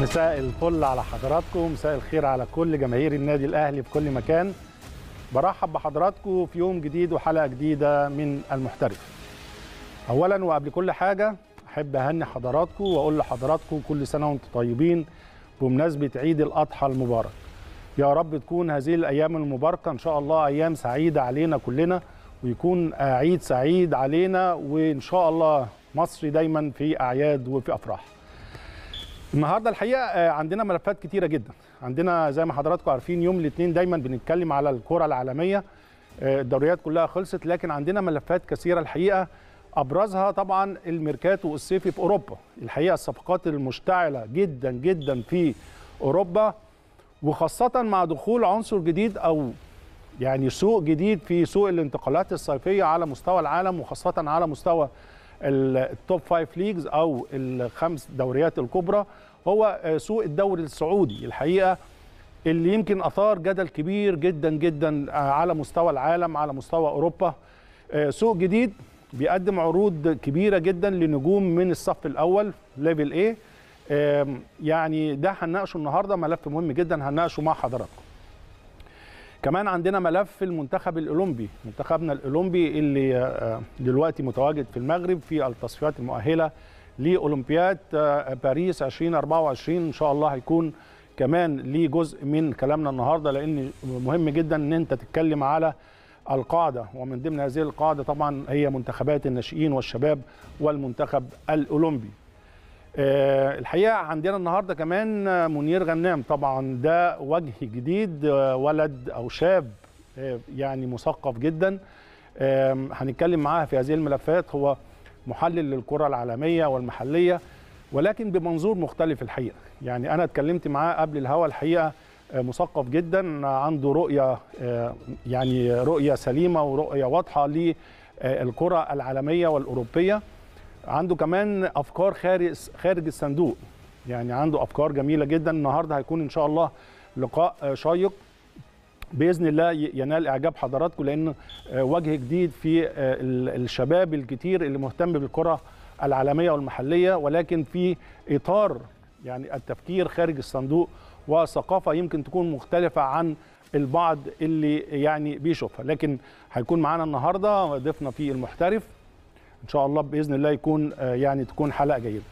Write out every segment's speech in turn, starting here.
مساء الفل على حضراتكم، مساء الخير على كل جماهير النادي الأهلي في كل مكان. برحب بحضراتكم في يوم جديد وحلقة جديدة من المحترف. أولا وقبل كل حاجة أحب أهني حضراتكم وأقول لحضراتكم كل سنة وأنتم طيبين بمناسبة عيد الأضحى المبارك. يا رب تكون هذه الأيام المباركة إن شاء الله أيام سعيدة علينا كلنا، ويكون عيد سعيد علينا، وإن شاء الله مصر دايما في أعياد وفي أفراح. النهارده الحقيقه عندنا ملفات كتيره جدا. عندنا زي ما حضراتكم عارفين يوم الاثنين دايما بنتكلم على الكره العالميه، الدوريات كلها خلصت، لكن عندنا ملفات كثيره الحقيقه، ابرزها طبعا الميركاتو الصيفي في اوروبا. الحقيقه الصفقات المشتعله جدا جدا في اوروبا، وخاصه مع دخول عنصر جديد او يعني سوق جديد في سوق الانتقالات الصيفيه على مستوى العالم، وخاصه على مستوى التوب 5 ليجز او الخمس دوريات الكبرى، هو سوق الدوري السعودي. الحقيقه اللي يمكن اثار جدل كبير جدا جدا على مستوى العالم، على مستوى اوروبا. سوق جديد بيقدم عروض كبيره جدا لنجوم من الصف الاول ليفل ايه. يعني ده هنناقشه النهارده، ملف مهم جدا هنناقشه مع حضراتكم. كمان عندنا ملف المنتخب الأولمبي، منتخبنا الأولمبي اللي دلوقتي متواجد في المغرب في التصفيات المؤهلة لأولمبياد باريس 2024. إن شاء الله هيكون كمان ليه جزء من كلامنا النهاردة، لأن مهم جدا أن أنت تتكلم على القاعدة، ومن ضمن هذه القاعدة طبعا هي منتخبات الناشئين والشباب والمنتخب الأولمبي. الحقيقة عندنا النهاردة كمان منير غنام، طبعا ده وجه جديد، ولد أو شاب يعني مثقف جدا. هنتكلم معاه في هذه الملفات. هو محلل للكرة العالمية والمحلية، ولكن بمنظور مختلف الحقيقة. يعني أنا اتكلمت معاه قبل الهوا، الحقيقة مثقف جدا، عنده رؤية يعني رؤية سليمة ورؤية واضحة للكرة العالمية والأوروبية. عنده كمان افكار خارج الصندوق، يعني عنده افكار جميله جدا. النهارده هيكون ان شاء الله لقاء شيق باذن الله ينال اعجاب حضراتكم، لان وجه جديد في الشباب الكتير اللي مهتم بالكره العالميه والمحليه، ولكن في اطار يعني التفكير خارج الصندوق وثقافه يمكن تكون مختلفه عن البعض اللي يعني بيشوفها. لكن هيكون معانا النهارده ضيفنا في المحترف ان شاء الله باذن الله يكون يعني تكون حلقه جيده.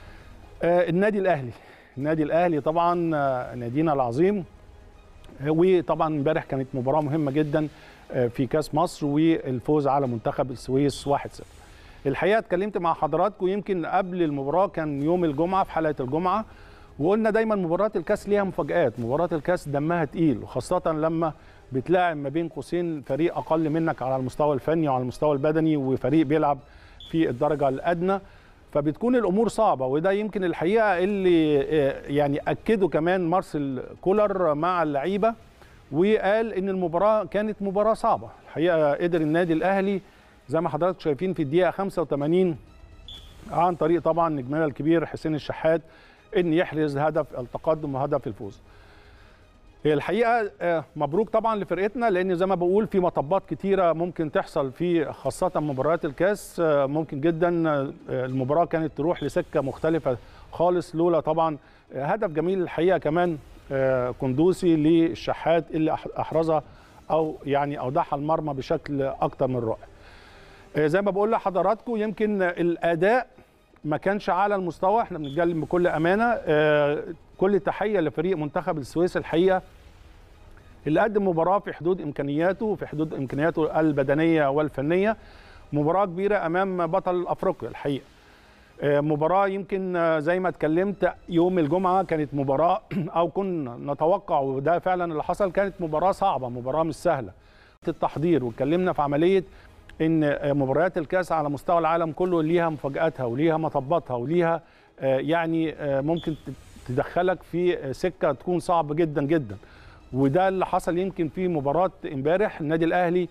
النادي الاهلي طبعا نادينا العظيم، وطبعا امبارح كانت مباراه مهمه جدا في كاس مصر والفوز على منتخب السويس 1-0. الحقيقه اتكلمت مع حضراتكم يمكن قبل المباراه، كان يوم الجمعه في حلقه الجمعه، وقلنا دايما مباراه الكاس ليها مفاجآت، مباراه الكاس دمها تقيل، وخاصه لما بتلاعب ما بين قوسين فريق اقل منك على المستوى الفني وعلى المستوى البدني، وفريق بيلعب في الدرجه الادنى، فبتكون الامور صعبه. وده يمكن الحقيقه اللي يعني اكده كمان مارسيل كولر مع اللعيبه، وقال ان المباراه كانت مباراه صعبه. الحقيقه قدر النادي الاهلي زي ما حضراتكم شايفين في الدقيقه 85 عن طريق طبعا نجمنا الكبير حسين الشحات ان يحرز هدف التقدم وهدف الفوز. الحقيقه مبروك طبعا لفرقتنا، لان زي ما بقول في مطبات كتيره ممكن تحصل في خاصه مباريات الكاس. ممكن جدا المباراه كانت تروح لسكه مختلفه خالص لولا طبعا هدف جميل الحقيقه كمان قندوسي للشحات اللي احرزها او يعني اوضحها المرمى بشكل اكتر من رائع. زي ما بقول لحضراتكم يمكن الاداء ما كانش على المستوى، احنا بنتكلم بكل امانه. كل تحيه لفريق منتخب السويس الحقيقه اللي قدم مباراه في حدود امكانياته، في حدود امكانياته البدنيه والفنيه، مباراه كبيره امام بطل افريقيا الحقيقه. مباراه يمكن زي ما اتكلمت يوم الجمعه كانت مباراه او كنا نتوقع، وده فعلا اللي حصل، كانت مباراه صعبه، مباراه مش سهله التحضير. واتكلمنا في عمليه ان مباريات الكاس على مستوى العالم كله ليها مفاجاتها وليها مطباتها وليها يعني ممكن تدخلك في سكه تكون صعبه جدا جدا. وده اللي حصل يمكن في مباراه امبارح. النادي الاهلي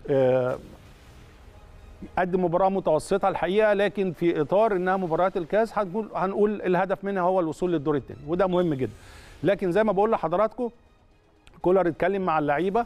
قدم مباراه متوسطه الحقيقه، لكن في اطار انها مباريات الكاس هنقول الهدف منها هو الوصول للدور الثاني، وده مهم جدا. لكن زي ما بقول لحضراتكم كولر اتكلم مع اللعيبه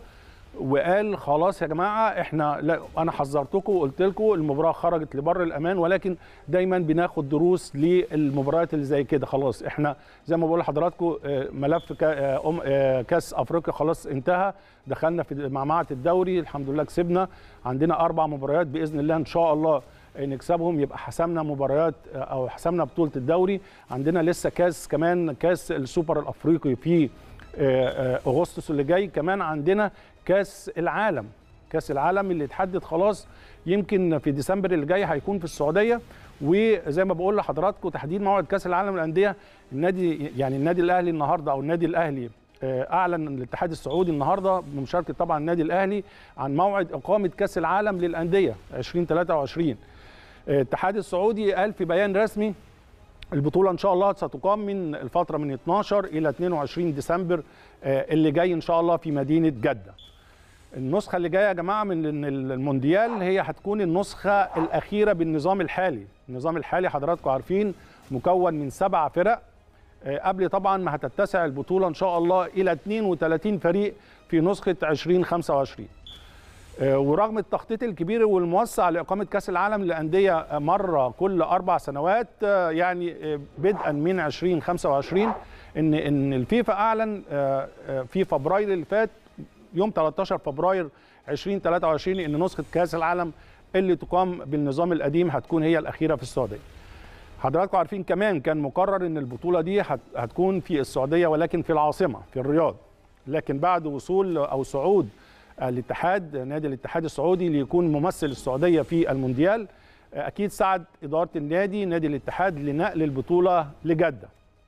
وقال خلاص يا جماعه احنا، لا انا حذرتكم وقلت لكم المباراه خرجت لبر الامان، ولكن دايما بناخد دروس للمباريات اللي زي كده. خلاص احنا زي ما بقول لحضراتكم ملف كاس افريقيا خلاص انتهى، دخلنا في معمعه الدوري الحمد لله كسبنا، عندنا 4 مباريات باذن الله ان شاء الله نكسبهم يبقى حسمنا مباريات او حسمنا بطوله الدوري. عندنا لسه كاس كمان، كاس السوبر الافريقي في اغسطس اللي جاي، كمان عندنا كاس العالم، كاس العالم اللي اتحدد خلاص يمكن في ديسمبر اللي جاي هيكون في السعوديه. وزي ما بقول لحضراتكم تحديد موعد كاس العالم للانديه، النادي الاهلي النهارده، او النادي الاهلي اعلن الاتحاد السعودي النهارده بمشاركه طبعا النادي الاهلي عن موعد اقامه كاس العالم للانديه 2023. الاتحاد السعودي قال في بيان رسمي البطولة إن شاء الله ستقام من الفترة من 12 إلى 22 ديسمبر اللي جاي إن شاء الله في مدينة جدة. النسخة اللي جاية يا جماعة من المونديال هي هتكون النسخة الأخيرة بالنظام الحالي. النظام الحالي حضراتكم عارفين مكون من 7 فرق، قبل طبعا ما هتتسع البطولة إن شاء الله إلى 32 فريق في نسخة 2025. ورغم التخطيط الكبير والموسع لإقامة كأس العالم للأندية مرة كل 4 سنوات، يعني بدءا من 2025 إن الفيفا أعلن في فبراير اللي فات يوم 13 فبراير 2023 إن نسخة كأس العالم اللي تقام بالنظام القديم هتكون هي الأخيرة في السعودية. حضراتكم عارفين كمان كان مقرر إن البطولة دي هتكون في السعودية ولكن في العاصمة في الرياض، لكن بعد وصول أو صعود الاتحاد نادي الاتحاد السعودي ليكون ممثل السعوديه في المونديال، اكيد ساعد اداره نادي الاتحاد لنقل البطوله لجده.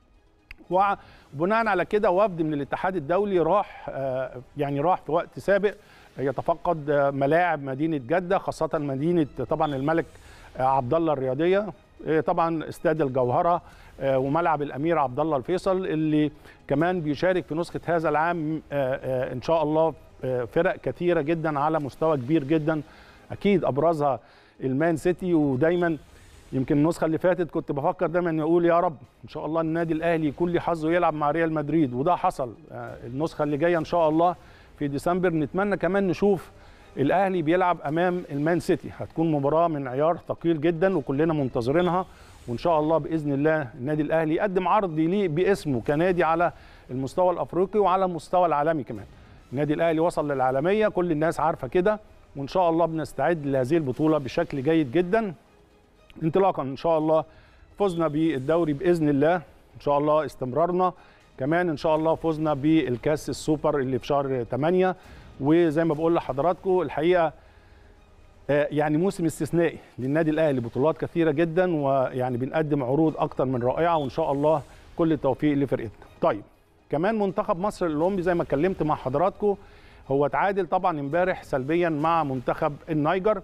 وبناء على كده وفد من الاتحاد الدولي راح في وقت سابق يتفقد ملاعب مدينه جده، خاصه مدينه طبعا الملك عبد الله الرياضيه، طبعا استاد الجوهره وملعب الامير عبد الله الفيصل اللي كمان بيشارك في نسخه هذا العام ان شاء الله فرق كثيرة جدا على مستوى كبير جدا، أكيد أبرزها المان سيتي. ودايما يمكن النسخة اللي فاتت كنت بفكر دايما أقول يا رب إن شاء الله النادي الأهلي يكون لي حظه يلعب مع ريال مدريد، وده حصل. النسخة اللي جاية إن شاء الله في ديسمبر نتمنى كمان نشوف الأهلي بيلعب أمام المان سيتي، هتكون مباراة من عيار ثقيل جدا وكلنا منتظرينها، وإن شاء الله بإذن الله النادي الأهلي يقدم عرض يليق باسمه كنادي على المستوى الأفريقي وعلى المستوى العالمي كمان. النادي الاهلي وصل للعالميه، كل الناس عارفه كده، وان شاء الله بنستعد لهذه البطوله بشكل جيد جدا، انطلاقا ان شاء الله فزنا بالدوري باذن الله، ان شاء الله استمرارنا كمان ان شاء الله فزنا بالكاس السوبر اللي في شهر 8. وزي ما بقول لحضراتكم الحقيقه يعني موسم استثنائي للنادي الاهلي، بطولات كثيره جدا، ويعني بنقدم عروض اكتر من رائعه، وان شاء الله كل التوفيق لفرقتنا. طيب كمان منتخب مصر الاولمبي زي ما اتكلمت مع حضراتكم هو تعادل طبعا امبارح سلبيا مع منتخب النيجر،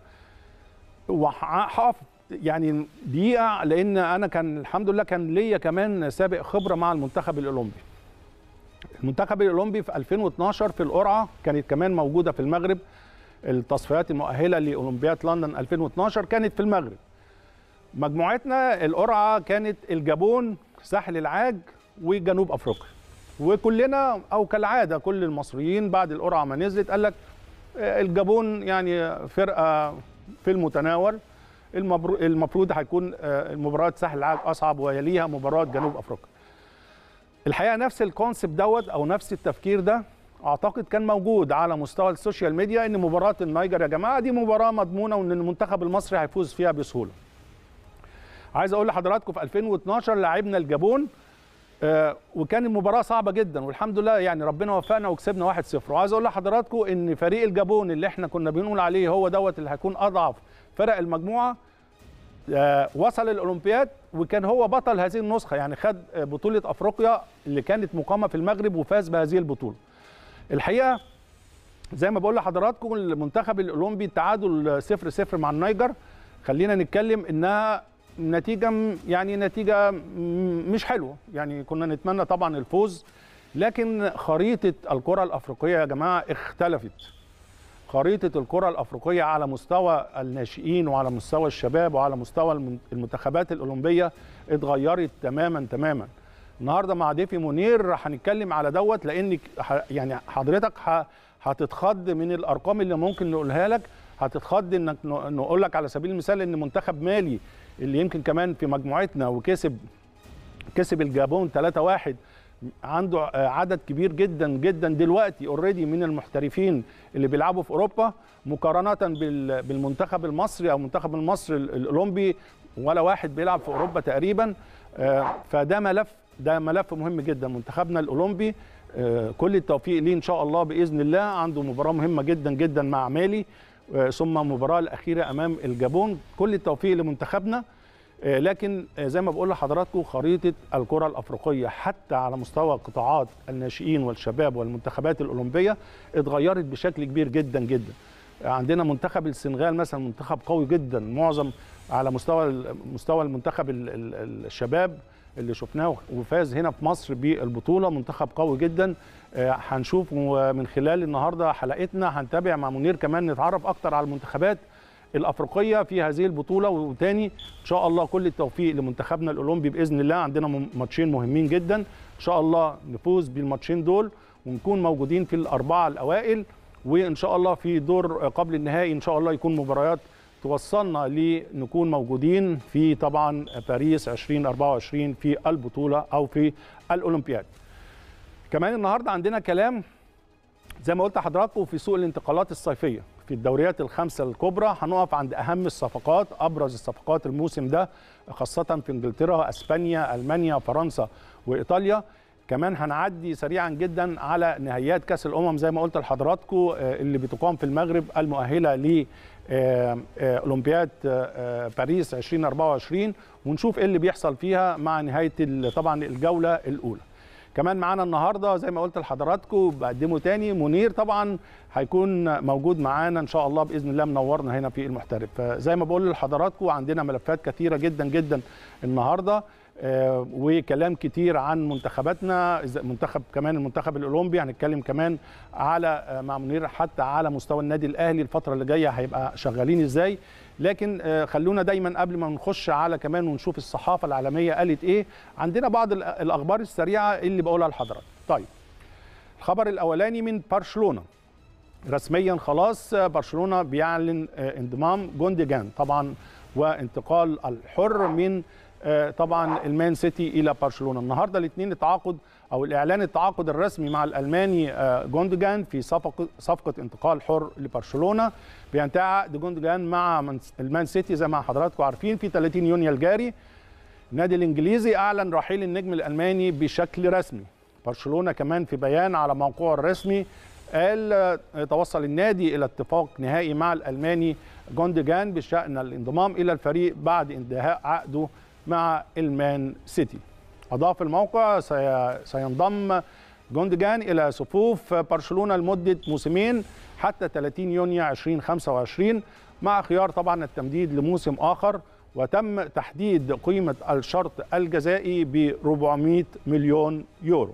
وهقف يعني دقيقه لان انا كان الحمد لله كان ليا كمان سابق خبره مع المنتخب الاولمبي. المنتخب الاولمبي في 2012 في القرعه كانت كمان موجوده في المغرب، التصفيات المؤهله لاولمبياد لندن 2012 كانت في المغرب. مجموعتنا القرعه كانت الجابون، ساحل العاج، وجنوب افريقيا. وكلنا او كالعاده كل المصريين بعد القرعه ما نزلت قال لك الجابون يعني فرقه في المتناول، المفروض هيكون مباراه ساحل العاج اصعب ويليها مباراه جنوب افريقيا. الحقيقه نفس الكونسبت دوت او نفس التفكير ده اعتقد كان موجود على مستوى السوشيال ميديا، ان مباراه النيجر يا جماعه دي مباراه مضمونه وان المنتخب المصري هيفوز فيها بسهوله. عايز اقول لحضراتكم في 2012 لعبنا الجابون وكان المباراه صعبه جدا، والحمد لله يعني ربنا وفقنا وكسبنا 1-0. وعايز اقول لحضراتكم ان فريق الجابون اللي احنا كنا بنقول عليه هو دوت اللي هيكون اضعف فرق المجموعه وصل الاولمبياد وكان هو بطل هذه النسخه، يعني خد بطوله افريقيا اللي كانت مقامه في المغرب وفاز بهذه البطوله. الحقيقه زي ما بقول لحضراتكم المنتخب الاولمبي التعادل 0-0 مع النيجر، خلينا نتكلم انها نتيجه مش حلوه، يعني كنا نتمنى طبعا الفوز، لكن خريطه الكره الافريقيه يا جماعه اختلفت. خريطه الكره الافريقيه على مستوى الناشئين وعلى مستوى الشباب وعلى مستوى المنتخبات الاولمبيه اتغيرت تماما. النهارده مع ضيفي منير هنتكلم على دوت، لان يعني حضرتك هتتخض من الارقام اللي ممكن نقولها لك، هتتخض انك نقول لك على سبيل المثال ان منتخب مالي اللي يمكن كمان في مجموعتنا وكسب الجابون 3-1 عنده عدد كبير جدا جدا دلوقتي اوريدي من المحترفين اللي بيلعبوا في اوروبا مقارنه بالمنتخب المصري او المنتخب المصري الاولمبي، ولا واحد بيلعب في اوروبا تقريبا. فده ملف مهم جدا. منتخبنا الاولمبي كل التوفيق ليه ان شاء الله باذن الله. عنده مباراه مهمه جدا جدا مع مالي، ثم المباراه الاخيره امام الجابون. كل التوفيق لمنتخبنا. لكن زي ما بقول لحضراتكم خريطه الكره الافريقيه حتى على مستوى قطاعات الناشئين والشباب والمنتخبات الاولمبيه اتغيرت بشكل كبير جدا جدا. عندنا منتخب السنغال مثلا منتخب قوي جدا، معظم على مستوى المنتخب الشباب اللي شفناه وفاز هنا في مصر بالبطوله، منتخب قوي جدا. هنشوف من خلال النهارده حلقتنا هنتابع مع منير كمان نتعرف اكتر على المنتخبات الافريقيه في هذه البطوله. وتاني ان شاء الله كل التوفيق لمنتخبنا الاولمبي باذن الله. عندنا ماتشين مهمين جدا ان شاء الله نفوز بالماتشين دول ونكون موجودين في الاربعه الاوائل، وان شاء الله في دور قبل النهائي ان شاء الله يكون مباريات توصلنا لنكون موجودين في طبعا باريس 2024 في البطوله او في الاولمبياد. كمان النهارده عندنا كلام زي ما قلت لحضراتكم في سوق الانتقالات الصيفيه في الدوريات الخمسه الكبرى. هنقف عند اهم الصفقات، ابرز الصفقات الموسم ده خاصه في انجلترا، اسبانيا، المانيا، فرنسا وايطاليا. كمان هنعدي سريعا جدا على نهائيات كاس الامم زي ما قلت لحضراتكم اللي بتقام في المغرب المؤهله ل اولمبياد باريس 2024، ونشوف ايه اللي بيحصل فيها مع نهايه طبعا الجوله الاولى. كمان معانا النهارده زي ما قلت لحضراتكم بقدمه تاني منير طبعا هيكون موجود معانا ان شاء الله باذن الله منورنا هنا في المحترف. فزي ما بقول لحضراتكم عندنا ملفات كثيره جدا جدا النهارده وكلام كتير عن منتخباتنا، كمان المنتخب الاولمبي هنتكلم كمان على مع منير حتى على مستوى النادي الاهلي الفتره اللي جايه هيبقى شغالين ازاي. لكن خلونا دايما قبل ما نخش على كمان ونشوف الصحافه العالميه قالت ايه، عندنا بعض الاخبار السريعه اللي بقولها لحضرتك. طيب الخبر الاولاني من برشلونه، رسميا خلاص برشلونه بيعلن انضمام جوندوجان طبعا وانتقال الحر من طبعا المان سيتي الى برشلونه. النهارده الاثنين التعاقد او الاعلان التعاقد الرسمي مع الالماني جوندوجان في صفقه انتقال حر لبرشلونه. بينتهي عقد جوندوجان مع المان سيتي زي ما حضراتكم عارفين في 30 يونيو الجاري. النادي الانجليزي اعلن رحيل النجم الالماني بشكل رسمي. برشلونه كمان في بيان على موقعه الرسمي قال توصل النادي الى اتفاق نهائي مع الالماني جوندوجان بشان الانضمام الى الفريق بعد انتهاء عقده مع المان سيتي. أضاف الموقع سينضم جوندوجان إلى صفوف برشلونة لمدة موسمين حتى 30 يونيو 2025 مع خيار طبعا التمديد لموسم آخر، وتم تحديد قيمة الشرط الجزائي ب 400 مليون يورو.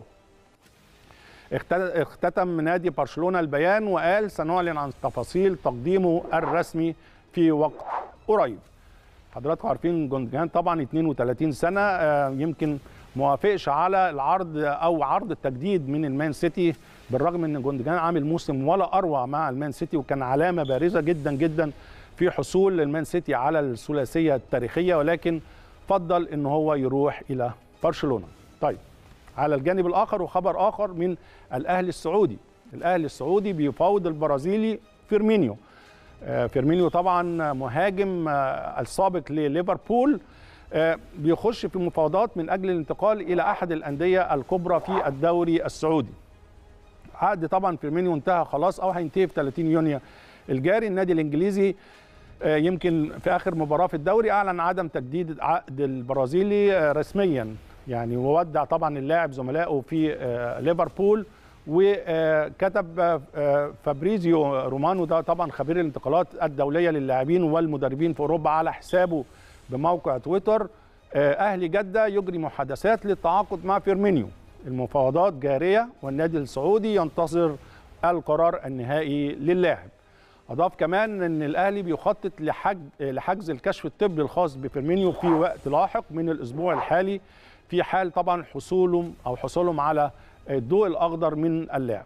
اختتم نادي برشلونة البيان وقال سنعلن عن تفاصيل تقديمه الرسمي في وقت قريب. حضراتكم عارفين جوندوجان طبعا 32 سنه يمكن موافقش على العرض او عرض التجديد من المان سيتي، بالرغم ان جوندوجان عامل موسم ولا اروع مع المان سيتي وكان علامه بارزه جدا جدا في حصول المان سيتي على الثلاثيه التاريخيه، ولكن فضل ان هو يروح الى برشلونه. طيب على الجانب الاخر وخبر اخر من الاهلي السعودي، الاهلي السعودي بيفاوض البرازيلي فيرمينيو. فيرمينيو طبعا مهاجم السابق لليفربول بيخش في مفاوضات من اجل الانتقال الى احد الانديه الكبرى في الدوري السعودي. عقد طبعا فيرمينيو انتهى خلاص او هينتهي في 30 يونيو الجاري. النادي الانجليزي يمكن في اخر مباراه في الدوري اعلن عدم تجديد عقد البرازيلي رسميا يعني، وودع طبعا اللاعب زملائه في ليفربول. وكتب فابريزيو رومانو ده طبعا خبير الانتقالات الدوليه للاعبين والمدربين في اوروبا على حسابه بموقع تويتر اهلي جده يجري محادثات للتعاقد مع فيرمينيو، المفاوضات جاريه والنادي السعودي ينتظر القرار النهائي للاعب. اضاف كمان ان الاهلي بيخطط لحجز الكشف الطبي الخاص بفيرمينيو في وقت لاحق من الاسبوع الحالي في حال طبعا حصولهم على الضوء الاخضر من اللاعب.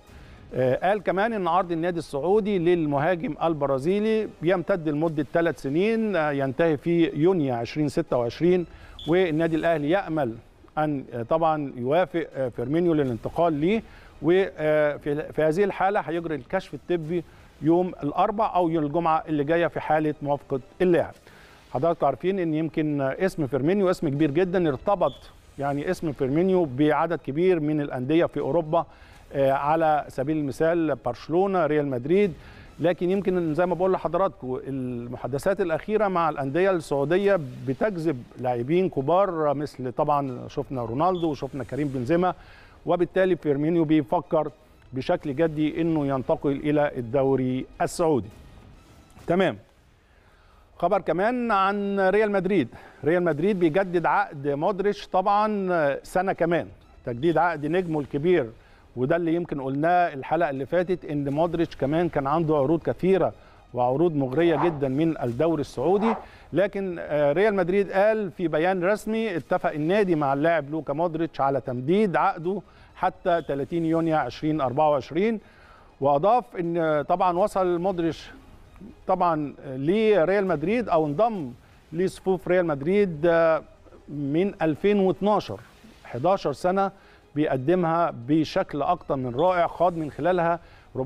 قال كمان ان عرض النادي السعودي للمهاجم البرازيلي بيمتد لمده 3 سنين ينتهي في يونيو 2026، والنادي الاهلي يامل ان طبعا يوافق فيرمينيو للانتقال ليه، وفي هذه الحاله هيجري الكشف الطبي يوم الاربعاء او يوم الجمعه اللي جايه في حاله موافقه اللاعب. حضراتكم عارفين ان يمكن اسم فيرمينيو اسم كبير جدا، ارتبط يعني اسم فيرمينيو بعدد كبير من الانديه في اوروبا، على سبيل المثال برشلونه، ريال مدريد. لكن يمكن زي ما بقول لحضراتكم المحادثات الاخيره مع الانديه السعوديه بتجذب لاعبين كبار، مثل طبعا شفنا رونالدو وشفنا كريم بنزيما، وبالتالي فيرمينيو بيفكر بشكل جدي انه ينتقل الى الدوري السعودي. تمام. خبر كمان عن ريال مدريد. ريال مدريد بيجدد عقد مودريتش طبعا سنه كمان، تجديد عقد نجمه الكبير، وده اللي يمكن قلناه الحلقه اللي فاتت ان مودريتش كمان كان عنده عروض كثيره وعروض مغريه جدا من الدوري السعودي. لكن ريال مدريد قال في بيان رسمي اتفق النادي مع اللاعب لوكا مودريتش على تمديد عقده حتى 30 يونيو 2024، واضاف ان طبعا وصل مودريتش طبعا لريال مدريد او انضم لصفوف ريال مدريد من 2012، 11 سنه بيقدمها بشكل اكتر من رائع، خاض من خلالها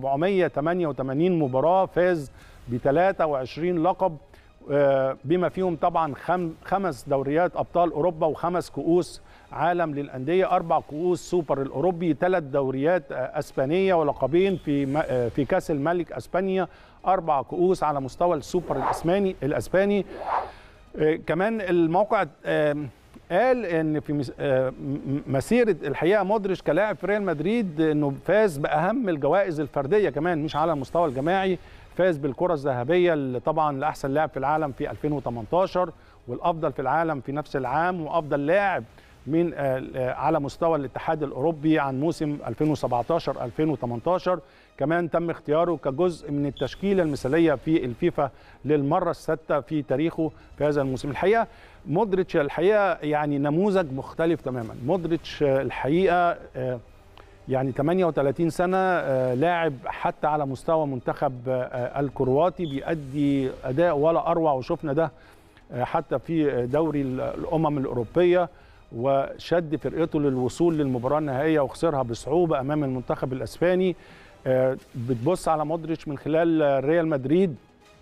488 مباراه، فاز ب 23 لقب بما فيهم طبعا 5 دوريات ابطال اوروبا و5 كؤوس عالم للانديه، 4 كؤوس سوبر الاوروبي، 3 دوريات اسبانيه ولقبين في كاس الملك اسبانيا، 4 كؤوس على مستوى السوبر الاسباني. كمان الموقع قال ان في مسيره الحقيقه مودريتش كلاعب في ريال مدريد انه فاز باهم الجوائز الفرديه كمان مش على المستوى الجماعي، فاز بالكره الذهبيه اللي طبعا لاحسن لاعب في العالم في 2018 والافضل في العالم في نفس العام، وافضل لاعب من على مستوى الاتحاد الاوروبي عن موسم 2017-2018. كمان تم اختياره كجزء من التشكيله المثاليه في الفيفا للمره السادسه في تاريخه في هذا الموسم. الحقيقه مودريتش الحقيقه يعني نموذج مختلف تماما. مودريتش الحقيقه يعني 38 سنه، لاعب حتى على مستوى منتخب الكرواتي بيأدي اداء ولا اروع، وشفنا ده حتى في دوري الامم الاوروبيه، وشد فرقته للوصول للمباراه النهائيه وخسرها بصعوبه امام المنتخب الاسباني. بتبص على مودريتش من خلال ريال مدريد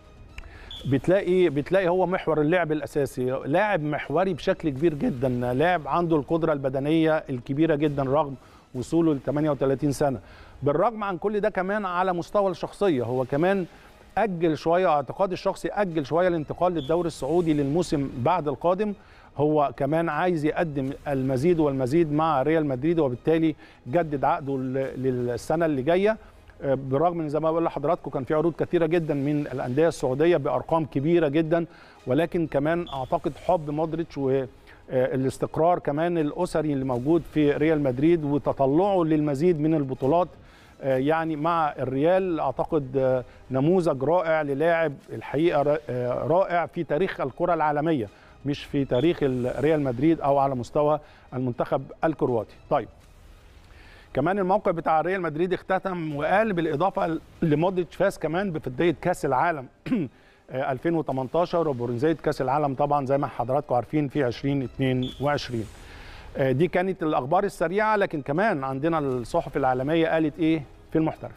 بتلاقي هو محور اللعب الاساسي، لاعب محوري بشكل كبير جدا، لاعب عنده القدره البدنيه الكبيره جدا رغم وصوله ل 38 سنه. بالرغم عن كل ده كمان على مستوى الشخصيه هو كمان اجل شويه، اعتقادي الشخصي اجل شويه الانتقال للدوري السعودي للموسم بعد القادم، هو كمان عايز يقدم المزيد والمزيد مع ريال مدريد، وبالتالي جدد عقده للسنه اللي جايه. بالرغم من زي ما بقول لحضراتكم كان في عروض كثيره جدا من الانديه السعوديه بارقام كبيره جدا، ولكن كمان اعتقد حب مودريتش والاستقرار كمان الاسري اللي موجود في ريال مدريد وتطلعه للمزيد من البطولات يعني مع الريال، اعتقد نموذج رائع للاعب الحقيقه رائع في تاريخ الكره العالميه، مش في تاريخ ريال مدريد او على مستوى المنتخب الكرواتي. طيب كمان الموقع بتاع ريال مدريد اختتم وقال بالاضافه لمودريتش فاز كمان بفضيه كاس العالم 2018 وبرونزيه كاس العالم طبعا زي ما حضراتكم عارفين في 2022. دي كانت الاخبار السريعه، لكن كمان عندنا الصحف العالميه قالت ايه في المحترف.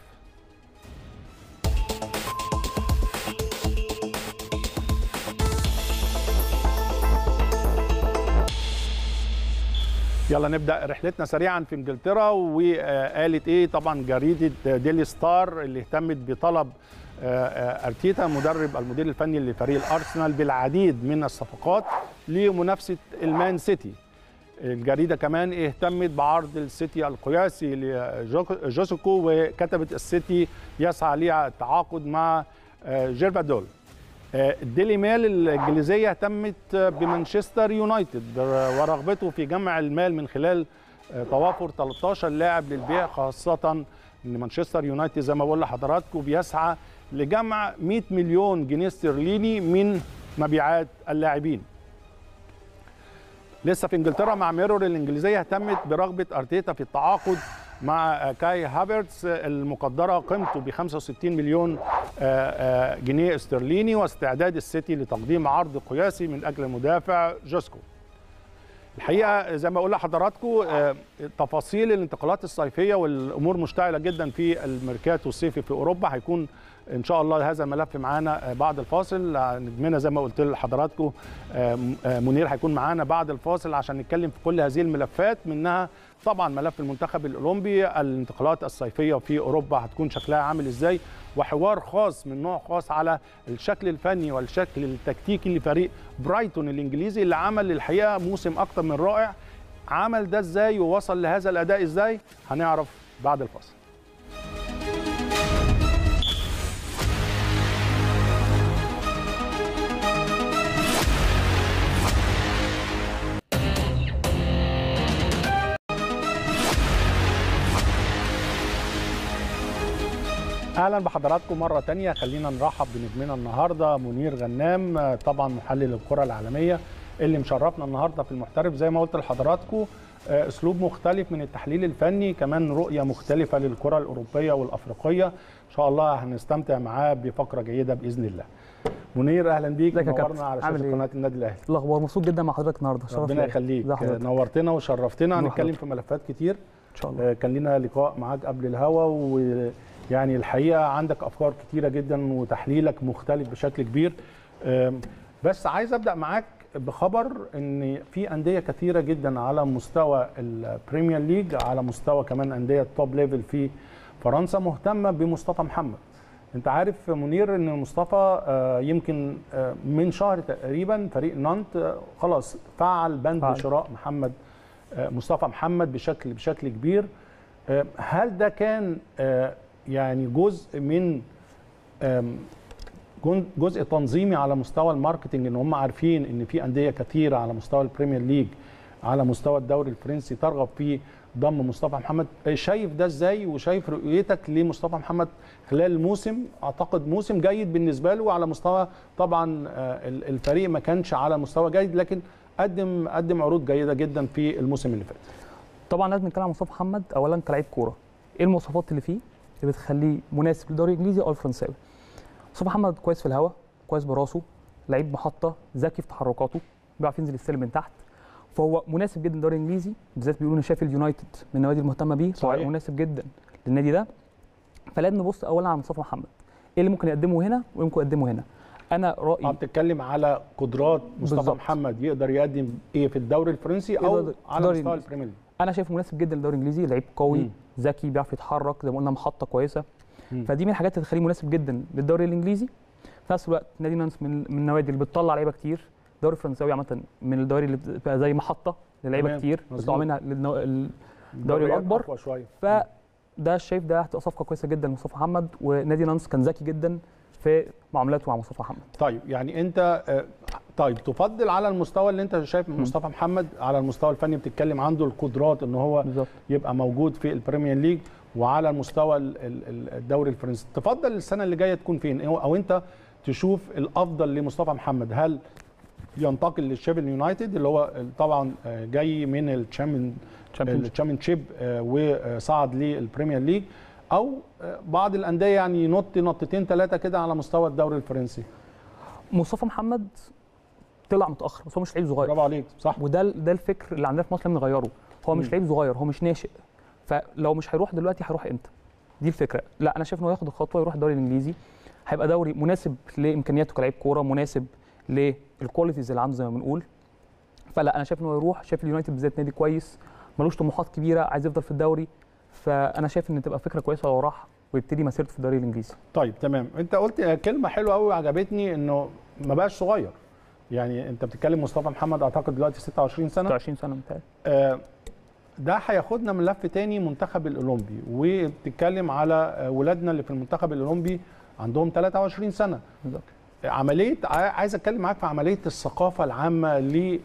يلا نبدا رحلتنا سريعا في انجلترا، وقالت ايه طبعا جريده ديلي ستار اللي اهتمت بطلب ارتيتا المدير الفني لفريق الارسنال بالعديد من الصفقات لمنافسه المان سيتي. الجريده كمان اهتمت بعرض السيتي القياسي لجوسكو، وكتبت السيتي يسعى للتعاقد مع جيرفادول. الديلي ميل الانجليزيه اهتمت بمانشستر يونايتد ورغبته في جمع المال من خلال توافر 13 لاعب للبيع، خاصه ان مانشستر يونايتد زي ما بقول لحضراتكم بيسعى لجمع 100 مليون جنيه استرليني من مبيعات اللاعبين. لسه في انجلترا مع ميرور الانجليزيه اهتمت برغبه ارتيتا في التعاقد مع كاي هافرتز المقدره قيمته ب 65 مليون جنيه استرليني، واستعداد السيتي لتقديم عرض قياسي من اجل المدافع جوسكو. الحقيقه زي ما اقول لحضراتكم تفاصيل الانتقالات الصيفيه والامور مشتعله جدا في الميركاتو الصيفي في اوروبا. هيكون ان شاء الله هذا الملف معانا بعد الفاصل. نجمنا زي ما قلت لحضراتكم منير هيكون معانا بعد الفاصل عشان نتكلم في كل هذه الملفات، منها طبعا ملف المنتخب الاولمبي، الانتقالات الصيفيه في اوروبا هتكون شكلها عامل ازاي، وحوار خاص من نوع خاص على الشكل الفني والشكل التكتيكي لفريق برايتون الانجليزي اللي عمل الحقيقه موسم اكتر من رائع. عمل ده ازاي ووصل لهذا الاداء ازاي؟ هنعرف بعد الفاصل. اهلا بحضراتكم مره تانية. خلينا نرحب بنجمنا النهارده منير غنام، طبعا محلل الكره العالميه اللي مشرفنا النهارده في المحترف. زي ما قلت لحضراتكم اسلوب مختلف من التحليل الفني، كمان رؤيه مختلفه للكره الاوروبيه والافريقيه. ان شاء الله هنستمتع معاه بفقره جيده باذن الله. منير اهلا بيك، نورنا على شاشه قناه النادي الاهلي. الاخبار مبسوط جدا مع حضرتك النهارده، ربنا يخليك، نورتنا وشرفتنا. هنتكلم في ملفات كتير ان شاء الله. كان لنا لقاء معاك قبل الهوا، ويعني الحقيقه عندك افكار كتيره جدا وتحليلك مختلف بشكل كبير. بس عايز ابدا معاك بخبر ان في انديه كثيره جدا على مستوى البريمير ليج، على مستوى كمان انديه التوب ليفل في فرنسا مهتمه بمصطفى محمد. انت عارف منير ان مصطفى يمكن من شهر تقريبا فريق نانت خلاص فعل بند شراء مصطفى محمد بشكل كبير. هل ده كان يعني جزء من جزء تنظيمي على مستوى الماركتنج، ان هم عارفين ان في انديه كثيره على مستوى البريمير ليج على مستوى الدوري الفرنسي ترغب في ضم مصطفى محمد؟ شايف ده ازاي وشايف رؤيتك لمصطفى محمد خلال الموسم؟ اعتقد موسم جيد بالنسبه له على مستوى طبعا الفريق ما كانش على مستوى جيد، لكن قدم عروض جيده جدا في الموسم اللي فات. طبعا لازم نتكلم عن مصطفى محمد اولا كلاعب كوره. ايه المواصفات اللي فيه اللي بتخليه مناسب للدوري الانجليزي او الفرنساوي؟ مصطفى محمد كويس في الهواء، كويس براسه، لعيب محطه، ذكي في تحركاته، بيعرف ينزل السلم من تحت، فهو مناسب جدا للدوري الانجليزي، بالذات بيقولوا ان شيفيلد يونايتد من النوادي المهتمه بيه، فهو مناسب جدا للنادي ده. فلازم نبص اولا على مصطفى محمد، ايه اللي ممكن يقدمه هنا وايه ممكن يقدمه هنا. انا رايي بتتكلم على قدرات مصطفى بالزبط. محمد يقدر يقدم ايه في الدوري الفرنسي او على مستوى البريمير ليج؟ انا شايفه مناسب جدا للدوري الانجليزي، لعيب قوي ذكي بيعرف يتحرك زي ما قلنا، محطه كويسه. فدي من الحاجات اللي تخليه مناسب جدا للدوري الانجليزي. في نفس الوقت نادي نانس من النوادي اللي بتطلع لعيبه كتير. الدوري الفرنساوي عامه من الدوري اللي بتبقى زي محطه للعيبه كتير بيطلعوا منها للدوري الاكبر. فده شايف ده هتبقى صفقه كويسه جدا لمصطفى محمد، ونادي نانس كان ذكي جدا في معاملاته مع مصطفى محمد. طيب يعني انت تفضل على المستوى اللي انت شايف من مصطفى محمد على المستوى الفني، بتتكلم عنده القدرات ان هو بالزبط. يبقى موجود في البريمير ليج، وعلى المستوى الدوري الفرنسي تفضل السنه اللي جايه تكون فين؟ او انت تشوف الافضل لمصطفى محمد، هل ينتقل للشيفيلد يونايتد اللي هو طبعا جاي من الشامبيونشيب وصعد للبريمير ليج، او بعض الانديه يعني ينط نطتين ثلاثه كده على مستوى الدوري الفرنسي؟ مصطفى محمد طلع متاخر، بس هو مش لعيب صغير. برافو عليك، صح. وده الفكر اللي عندنا في مصر لازم نغيره. هو مش لعيب صغير، هو مش ناشئ، فلو مش هيروح دلوقتي هيروح امتى؟ دي الفكره. لا انا شايف انه ياخد الخطوه يروح الدوري الانجليزي، هيبقى دوري مناسب لامكانياته كلاعب كوره، مناسب للكواليتيز اللي عنده زي ما بنقول. فلا انا شايف انه يروح. شايف اليونايتد بالذات نادي كويس، ملوش طموحات كبيره، عايز يفضل في الدوري، فانا شايف ان تبقى فكره كويسه لو راح ويبتدي مسيرته في الدوري الانجليزي. طيب تمام. انت قلت كلمه حلوه قوي عجبتني، انه ما بقاش صغير. يعني انت بتتكلم مصطفى محمد اعتقد دلوقتي 26 سنه. 26 سنه متهيألي. ده هياخدنا من لف تاني، منتخب الاولمبي، وبتتكلم على ولادنا اللي في المنتخب الاولمبي عندهم 23 سنه. بالظبط. عمليه عايز اتكلم معاك في عمليه الثقافه العامه اللي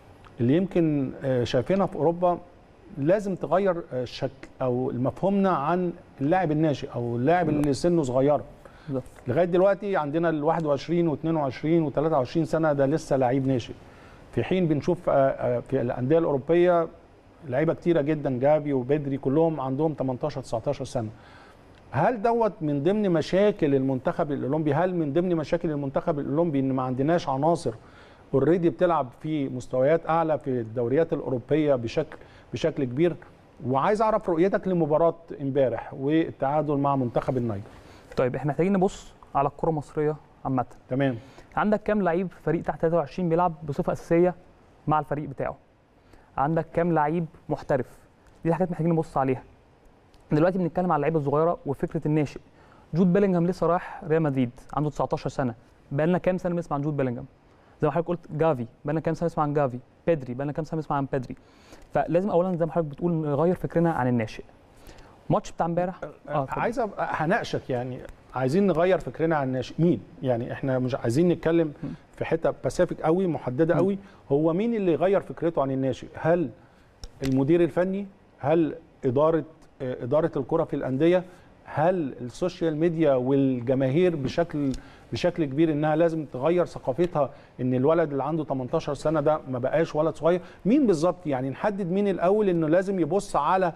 يمكن شايفينها في اوروبا، لازم تغير الشكل او مفهومنا عن اللاعب الناشئ او اللاعب اللي سنه صغيره. بالظبط. لغايه دلوقتي عندنا ال 21 و22 و23 سنه ده لسه لعيب ناشئ، في حين بنشوف في الانديه الاوروبيه لعيبه كتيره جدا، جافي وبدري كلهم عندهم 18 19 سنه. هل دوت من ضمن مشاكل المنتخب الاولمبي؟ هل من ضمن مشاكل المنتخب الاولمبي ان ما عندناش عناصر اوريدي بتلعب في مستويات اعلى في الدوريات الاوروبيه بشكل كبير؟ وعايز اعرف رؤيتك لمباراه امبارح والتعادل مع منتخب النيجر. طيب احنا محتاجين نبص على الكره المصريه عامه. تمام. عندك كام لعيب في فريق تحت 23 بيلعب بصفه اساسيه مع الفريق بتاعه؟ عندك كام لعيب محترف؟ دي الحاجات محتاجين نبص عليها. دلوقتي بنتكلم على اللعيبه الصغيره وفكره الناشئ. جود بيلينجهام لسه رايح ريال مدريد، عنده 19 سنه. بقى لنا كام سنه بنسمع عن جود بيلينجهام؟ زي ما حضرتك قلت جافي، بقى لنا كام سنه نسمع عن جافي. بيدري، بقى لنا كام سنه نسمع عن بيدري. فلازم اولا زي ما حضرتك بتقول نغير فكرنا عن الناشئ. الماتش بتاع امبارح عايز هناقشك، يعني عايزين نغير فكرنا عن الناشئ مين؟ يعني احنا مش عايزين نتكلم في حته باسيفيك قوي محدده قوي. هو مين اللي يغير فكرته عن الناشئ؟ هل المدير الفني؟ هل اداره الكره في الانديه؟ هل السوشيال ميديا والجماهير بشكل كبير انها لازم تغير ثقافتها ان الولد اللي عنده 18 سنه ده ما بقاش ولد صغير؟ مين بالظبط؟ يعني نحدد مين الاول، انه لازم يبص على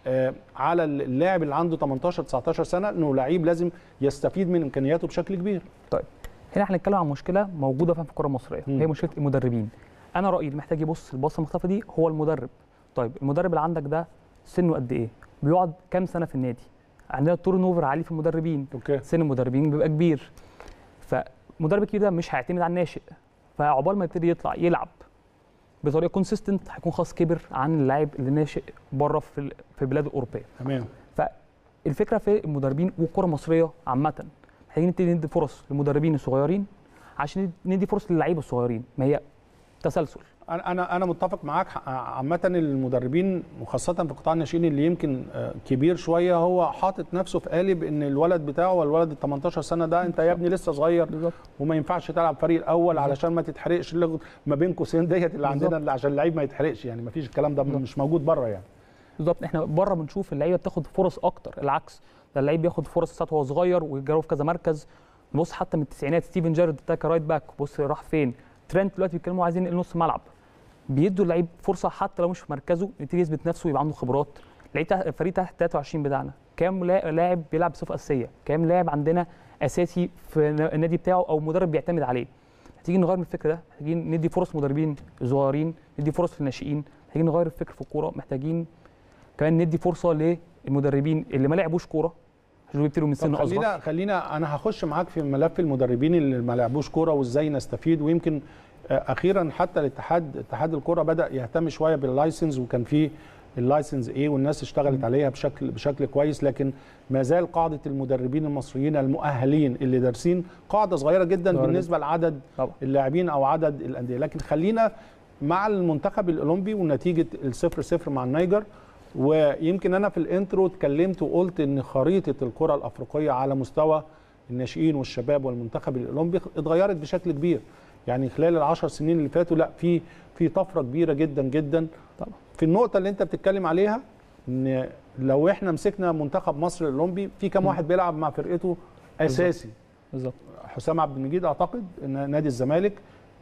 اللاعب اللي عنده 18 19 سنه انه لعيب لازم يستفيد من امكانياته بشكل كبير. طيب هنا احنا هنتكلم عن مشكله موجوده في الكره المصريه، هي مشكله المدربين. انا رايي اللي محتاج يبص البصه المختلفه دي هو المدرب. طيب المدرب اللي عندك ده سنه قد ايه؟ بيقعد كام سنه في النادي؟ عندنا تورن اوفر عالي في المدربين. سن المدربين بيبقى كبير، فالمدرب الكبير ده مش هيعتمد على الناشئ، فعقبال ما يبتدي يطلع يلعب بطريقه كونسيستنت هيكون خلاص كبر عن اللاعب اللي ناشئ بره في البلاد الاوروبيه. تمام. فالفكره في المدربين والكره المصريه عامه، محتاجين نبتدي ندي فرص للمدربين الصغيرين عشان ندي فرص للعيبه الصغيرين، ما هي تسلسل. انا متفق معاك. عامه المدربين وخاصه في قطاع الناشئين اللي يمكن كبير شويه هو حاطط نفسه في قالب ان الولد بتاعه والولد ال 18 سنه ده انت يا ابني لسه صغير وما ينفعش تلعب فريق الاول علشان ما تتحرقش ما بين قوسين ديت اللي عندنا عشان اللعيب ما يتحرقش. يعني ما فيش الكلام ده مش موجود بره يعني. بالظبط. احنا بره بنشوف اللعيبه بتاخد فرص اكتر، العكس ده اللعيب بياخد فرص ساعات وهو صغير ويجرب في كذا مركز. نبص حتى من التسعينات ستيفن جيرارد ده كرايت باك، بص راح فين. ترينت دلوقتي بيتكلموا عايزين نص ملعب، بيدوا اللعيب فرصه حتى لو مش في مركزه يبتدي يثبت نفسه ويبقى عنده خبرات. لعيب فريق تحت 23 بتاعنا كام لاعب بيلعب بصفه اساسيه؟ كام لاعب عندنا اساسي في النادي بتاعه او مدرب بيعتمد عليه؟ محتاجين نغير من الفكر ده، محتاجين ندي فرص مدربين صغيرين، ندي فرص للناشئين، محتاجين نغير الفكر في الكوره، محتاجين كمان ندي فرصه للمدربين اللي ما لعبوش كوره عشان يبتدوا من سن اصغر. خلينا انا هخش معاك في ملف المدربين اللي ما لعبوش كوره وازاي نستفيد. ويمكن اخيرا حتى اتحاد الكره بدا يهتم شويه باللايسنس، وكان في اللايسنس ايه والناس اشتغلت عليها بشكل كويس، لكن ما زال قاعده المدربين المصريين المؤهلين اللي دارسين قاعده صغيره جدا بالنسبه لعدد اللاعبين او عدد الانديه. لكن خلينا مع المنتخب الاولمبي ونتيجه 0-0 مع النيجر. ويمكن انا في الانترو اتكلمت وقلت ان خريطه الكره الافريقيه على مستوى الناشئين والشباب والمنتخب الاولمبي اتغيرت بشكل كبير. يعني خلال ال10 سنين اللي فاتوا لا في طفره كبيره جدا جدا طبعا. في النقطه اللي انت بتتكلم عليها ان لو احنا مسكنا منتخب مصر الاولمبي في كام واحد بيلعب مع فرقته اساسي؟ بالظبط. حسام عبد المجيد اعتقد ان نادي الزمالك.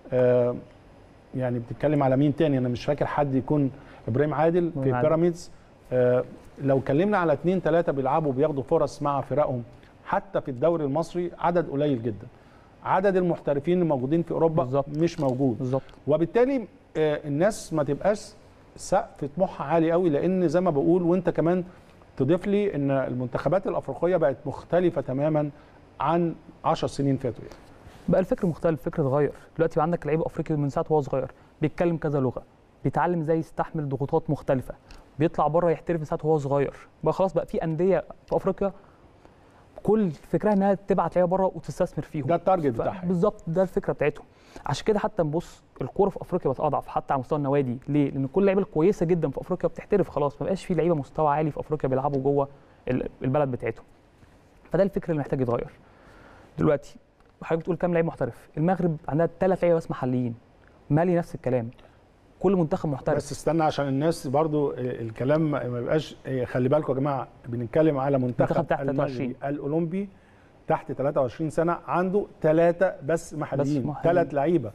يعني بتتكلم على مين تاني؟ انا مش فاكر حد يكون. ابراهيم عادل في بيراميدز. لو اتكلمنا على 2 3 بيلعبوا بياخدوا فرص مع فرقهم حتى في الدوري المصري عدد قليل جدا. عدد المحترفين الموجودين في اوروبا بالزبط. مش موجود بالظبط. وبالتالي الناس ما تبقاش سقف طموحها عالي قوي، لان زي ما بقول وانت كمان تضيف لي ان المنتخبات الافريقيه بقت مختلفه تماما عن 10 سنين فاتوا. يعني بقى الفكر مختلف، الفكر اتغير. دلوقتي عندك لعيب افريقي من ساعه وهو صغير بيتكلم كذا لغه، بيتعلم ازاي يستحمل ضغوطات مختلفه، بيطلع بره يحترف من ساعه وهو صغير. بقى خلاص بقى في انديه في افريقيا كل فكرها انها تبعت لعيبه بره وتستثمر فيهم. ده التارجت بتاعها بالظبط، ده الفكره بتاعتهم. عشان كده حتى نبص الكوره في افريقيا بقت اضعف حتى على مستوى النوادي. ليه؟ لان كل اللعيبه الكويسه جدا في افريقيا بتحترف خلاص، ما بقاش في لعيبه مستوى عالي في افريقيا بيلعبوا جوه البلد بتاعتهم. فده الفكر اللي محتاج يتغير. دلوقتي حضرتك بتقول كام لعيب محترف؟ المغرب عندها 3 لعيبه بس محليين. مالي نفس الكلام. كل منتخب محترف. بس استنى عشان الناس برضو الكلام ما يبقاش. خلي بالكم يا جماعه بنتكلم على منتخب المغربي الاولمبي تحت 23 سنه عنده 3 بس محليين، 3 لعيبه.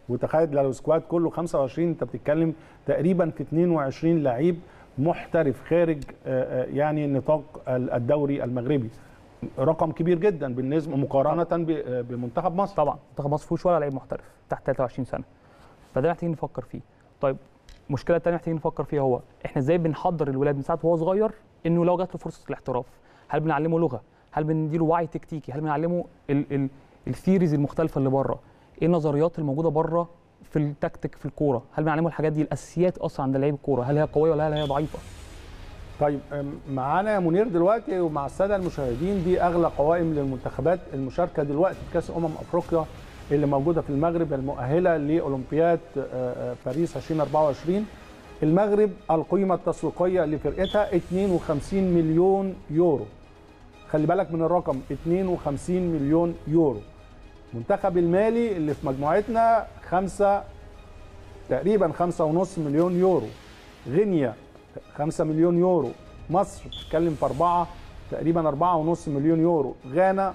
وتخيل لو السكواد كله 25 انت بتتكلم تقريبا في 22 لعيب محترف خارج يعني نطاق الدوري المغربي. رقم كبير جدا بالنسبه مقارنه بمنتخب مصر. طبعا منتخب مصر فيهوش ولا لعيب محترف تحت 23 سنه، فده محتاجين نفكر فيه. طيب المشكله الثانيه محتاجين نفكر فيها هو احنا ازاي بنحضر الولاد من ساعه وهو صغير انه لو جات له فرصه الاحتراف، هل بنعلمه لغه؟ هل بنديله وعي تكتيكي؟ هل بنعلمه الثيريز المختلفه اللي بره؟ ايه النظريات الموجوده بره في التكتيك في الكوره؟ هل بنعلمه الحاجات دي الاساسيات اصلا عند لعيب الكوره؟ هل هي قويه ولا هل هي ضعيفه؟ طيب معانا يا منير دلوقتي ومع الساده المشاهدين دي اغلى قوائم للمنتخبات المشاركه دلوقتي في كاس افريقيا اللي موجوده في المغرب المؤهله لاولمبياد باريس 2024. المغرب القيمه التسويقيه لفرقتها 52 مليون يورو. خلي بالك من الرقم 52 مليون يورو. منتخب المالي اللي في مجموعتنا تقريبا 5.5 مليون يورو. غينيا 5 مليون يورو. مصر بتتكلم في تقريبا 4.5 مليون يورو. غانا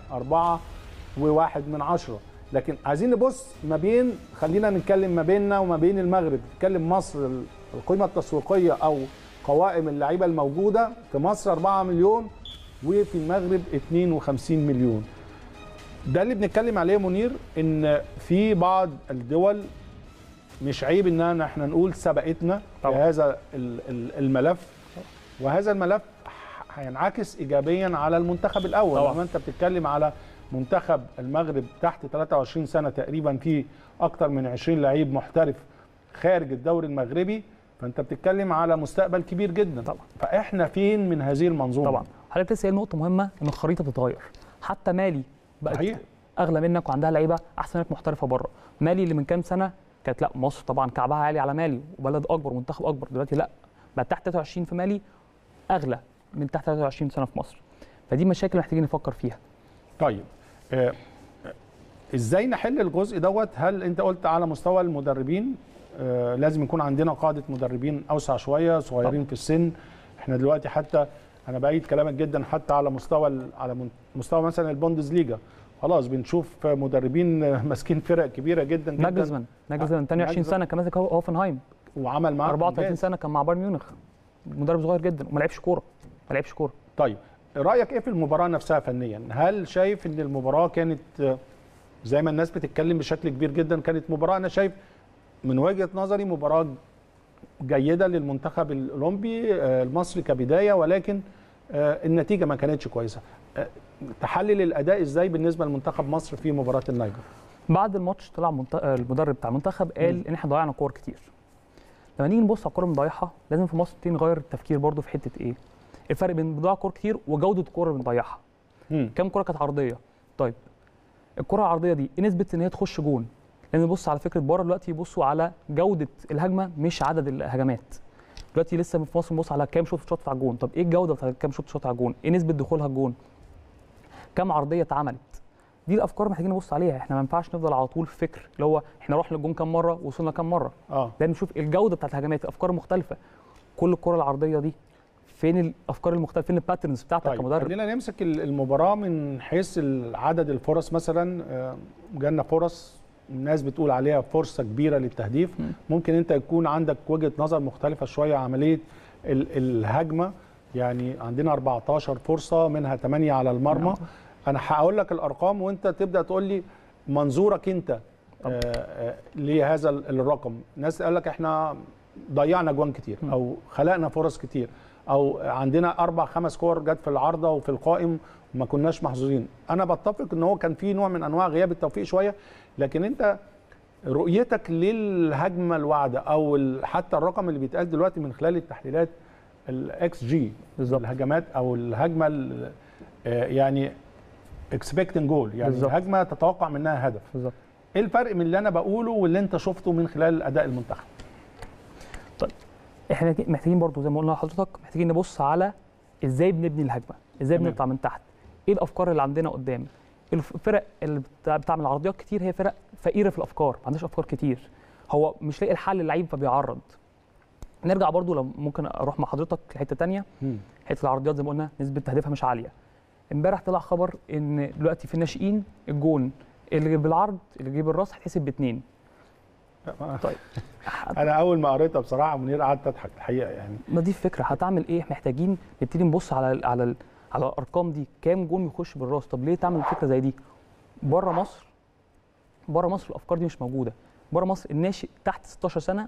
4.1. لكن عايزين نبص ما بين، خلينا نتكلم ما بيننا وما بين المغرب. تتكلم مصر القيمه التسويقيه او قوائم اللعيبه الموجوده في مصر 4 مليون وفي المغرب 52 مليون. ده اللي بنتكلم عليه منير، ان في بعض الدول مش عيب ان احنا نقول سبقتنا في هذا الملف، وهذا الملف هينعكس ايجابيا على المنتخب الاول. لما انت بتتكلم على منتخب المغرب تحت 23 سنه تقريبا في اكتر من 20 لعيب محترف خارج الدوري المغربي، فانت بتتكلم على مستقبل كبير جدا. طبعا. فاحنا فين من هذه المنظومه؟ طبعا حضرتك لسه قايل نقطه مهمه، ان الخريطه بتتغير. حتى مالي بقت صحيح اغلى منك وعندها لعيبه احسن منك محترفه بره. مالي اللي من كام سنه كانت لا مصر طبعا كعبها عالي على مالي وبلد اكبر ومنتخب اكبر، دلوقتي لا بقى تحت 23 في مالي اغلى من تحت 23 سنه في مصر. فدي مشاكل محتاجين نفكر فيها. طيب ازاي نحل الجزء دوت؟ هل انت قلت على مستوى المدربين لازم يكون عندنا قاعده مدربين اوسع شويه، صغيرين في السن. احنا دلوقتي حتى انا بايد كلامك جدا حتى على مستوى مثلا البوندسليجا، خلاص بنشوف مدربين ماسكين فرق كبيره جدا جدا. ناجلزمان 22 سنه كان ماسك هوفنهايم وعمل معاه 34 سنه كان مع بايرن ميونخ، مدرب صغير جدا وما لعبش كوره طيب رايك ايه في المباراه نفسها فنيا؟ هل شايف ان المباراه كانت زي ما الناس بتتكلم بشكل كبير جدا كانت مباراه، انا شايف من وجهه نظري مباراه جيده للمنتخب الاولمبي المصري كبدايه، ولكن النتيجه ما كانتش كويسه. تحلل الاداء ازاي بالنسبه لمنتخب مصر في مباراه النيجر؟ بعد الماتش طلع المدرب بتاع المنتخب قال ان احنا ضيعنا كور كتير. لما نيجي نبص على الكوره بنضيعها لازم في مصر نغير التفكير برضو في حته ايه؟ الفرق بين بنضيع كور كتير وجوده الكوره اللي بنضيعها. كام كوره كانت عرضيه؟ طيب الكره العرضيه دي ايه نسبه ان هي تخش جون؟ لان نبص على فكره بره دلوقتي يبصوا على جوده الهجمه مش عدد الهجمات. دلوقتي لسه في مصر بنبص على كام شوط على الجون. طب ايه الجوده بتاعت كام شوط على الجون؟ ايه نسبه دخولها الجون؟ كام عرضيه اتعملت؟ دي الافكار محتاجين نبص عليها. احنا ما ينفعش نفضل على طول في فكر اللي هو احنا رحنا للجون كام مره وصلنا كام مره. لازم نشوف الجوده بتاعت الهجمات، الافكار المختلفه. كل الكره العرضيه دي فين الافكار المختلفه؟ فين الباترنز بتاعتك طيب كمدرب؟ خلينا نمسك المباراه من حيث عدد الفرص. مثلا جالنا فرص الناس بتقول عليها فرصه كبيره للتهديف. ممكن انت يكون عندك وجهه نظر مختلفه شويه. عمليه الهجمه يعني عندنا 14 فرصه منها 8 على المرمى. انا هقول لك الارقام وانت تبدا تقول لي منظورك انت لهذا الرقم. ناس قال لك احنا ضيعنا جوان كتير او خلقنا فرص كتير او عندنا 4-5 كور جت في العارضه وفي القائم وما كناش محظوظين. انا بتفق ان هو كان في نوع من انواع غياب التوفيق شويه، لكن انت رؤيتك للهجمه الواعده او حتى الرقم اللي بيتقال دلوقتي من خلال التحليلات الاكس جي الهجمات او الهجمه يعني اكسبكتنج جول، يعني الهجمه تتوقع منها هدف. بالظبط. ايه الفرق من اللي انا بقوله واللي انت شفته من خلال اداء المنتخب؟ طيب احنا محتاجين برضو زي ما قلنا لحضرتك محتاجين نبص على ازاي بنبني الهجمه، ازاي بنطلع من تحت، ايه الافكار اللي عندنا قدام. الفرق اللي بتعمل عرضيات كتير هي فرق فقيره في الافكار، ما عندهاش افكار كتير، هو مش لاقي الحل للعيب فبيعرض. نرجع برضو لو ممكن اروح مع حضرتك لحته ثانيه، حته العرضيات زي ما قلنا نسبه تهديفها مش عاليه. امبارح طلع خبر ان دلوقتي في الناشئين الجون اللي بالعرض اللي جيب الراس هيتحسب ب2. طيب انا اول ما قريتها بصراحه منير قعدت اضحك الحقيقه يعني. ما دي الفكره، هتعمل ايه؟ محتاجين نبتدي نبص على الارقام دي، كام جون يخش بالراس؟ طب ليه تعمل فكره زي دي؟ بره مصر، بره مصر الافكار دي مش موجوده. بره مصر الناشئ تحت 16 سنه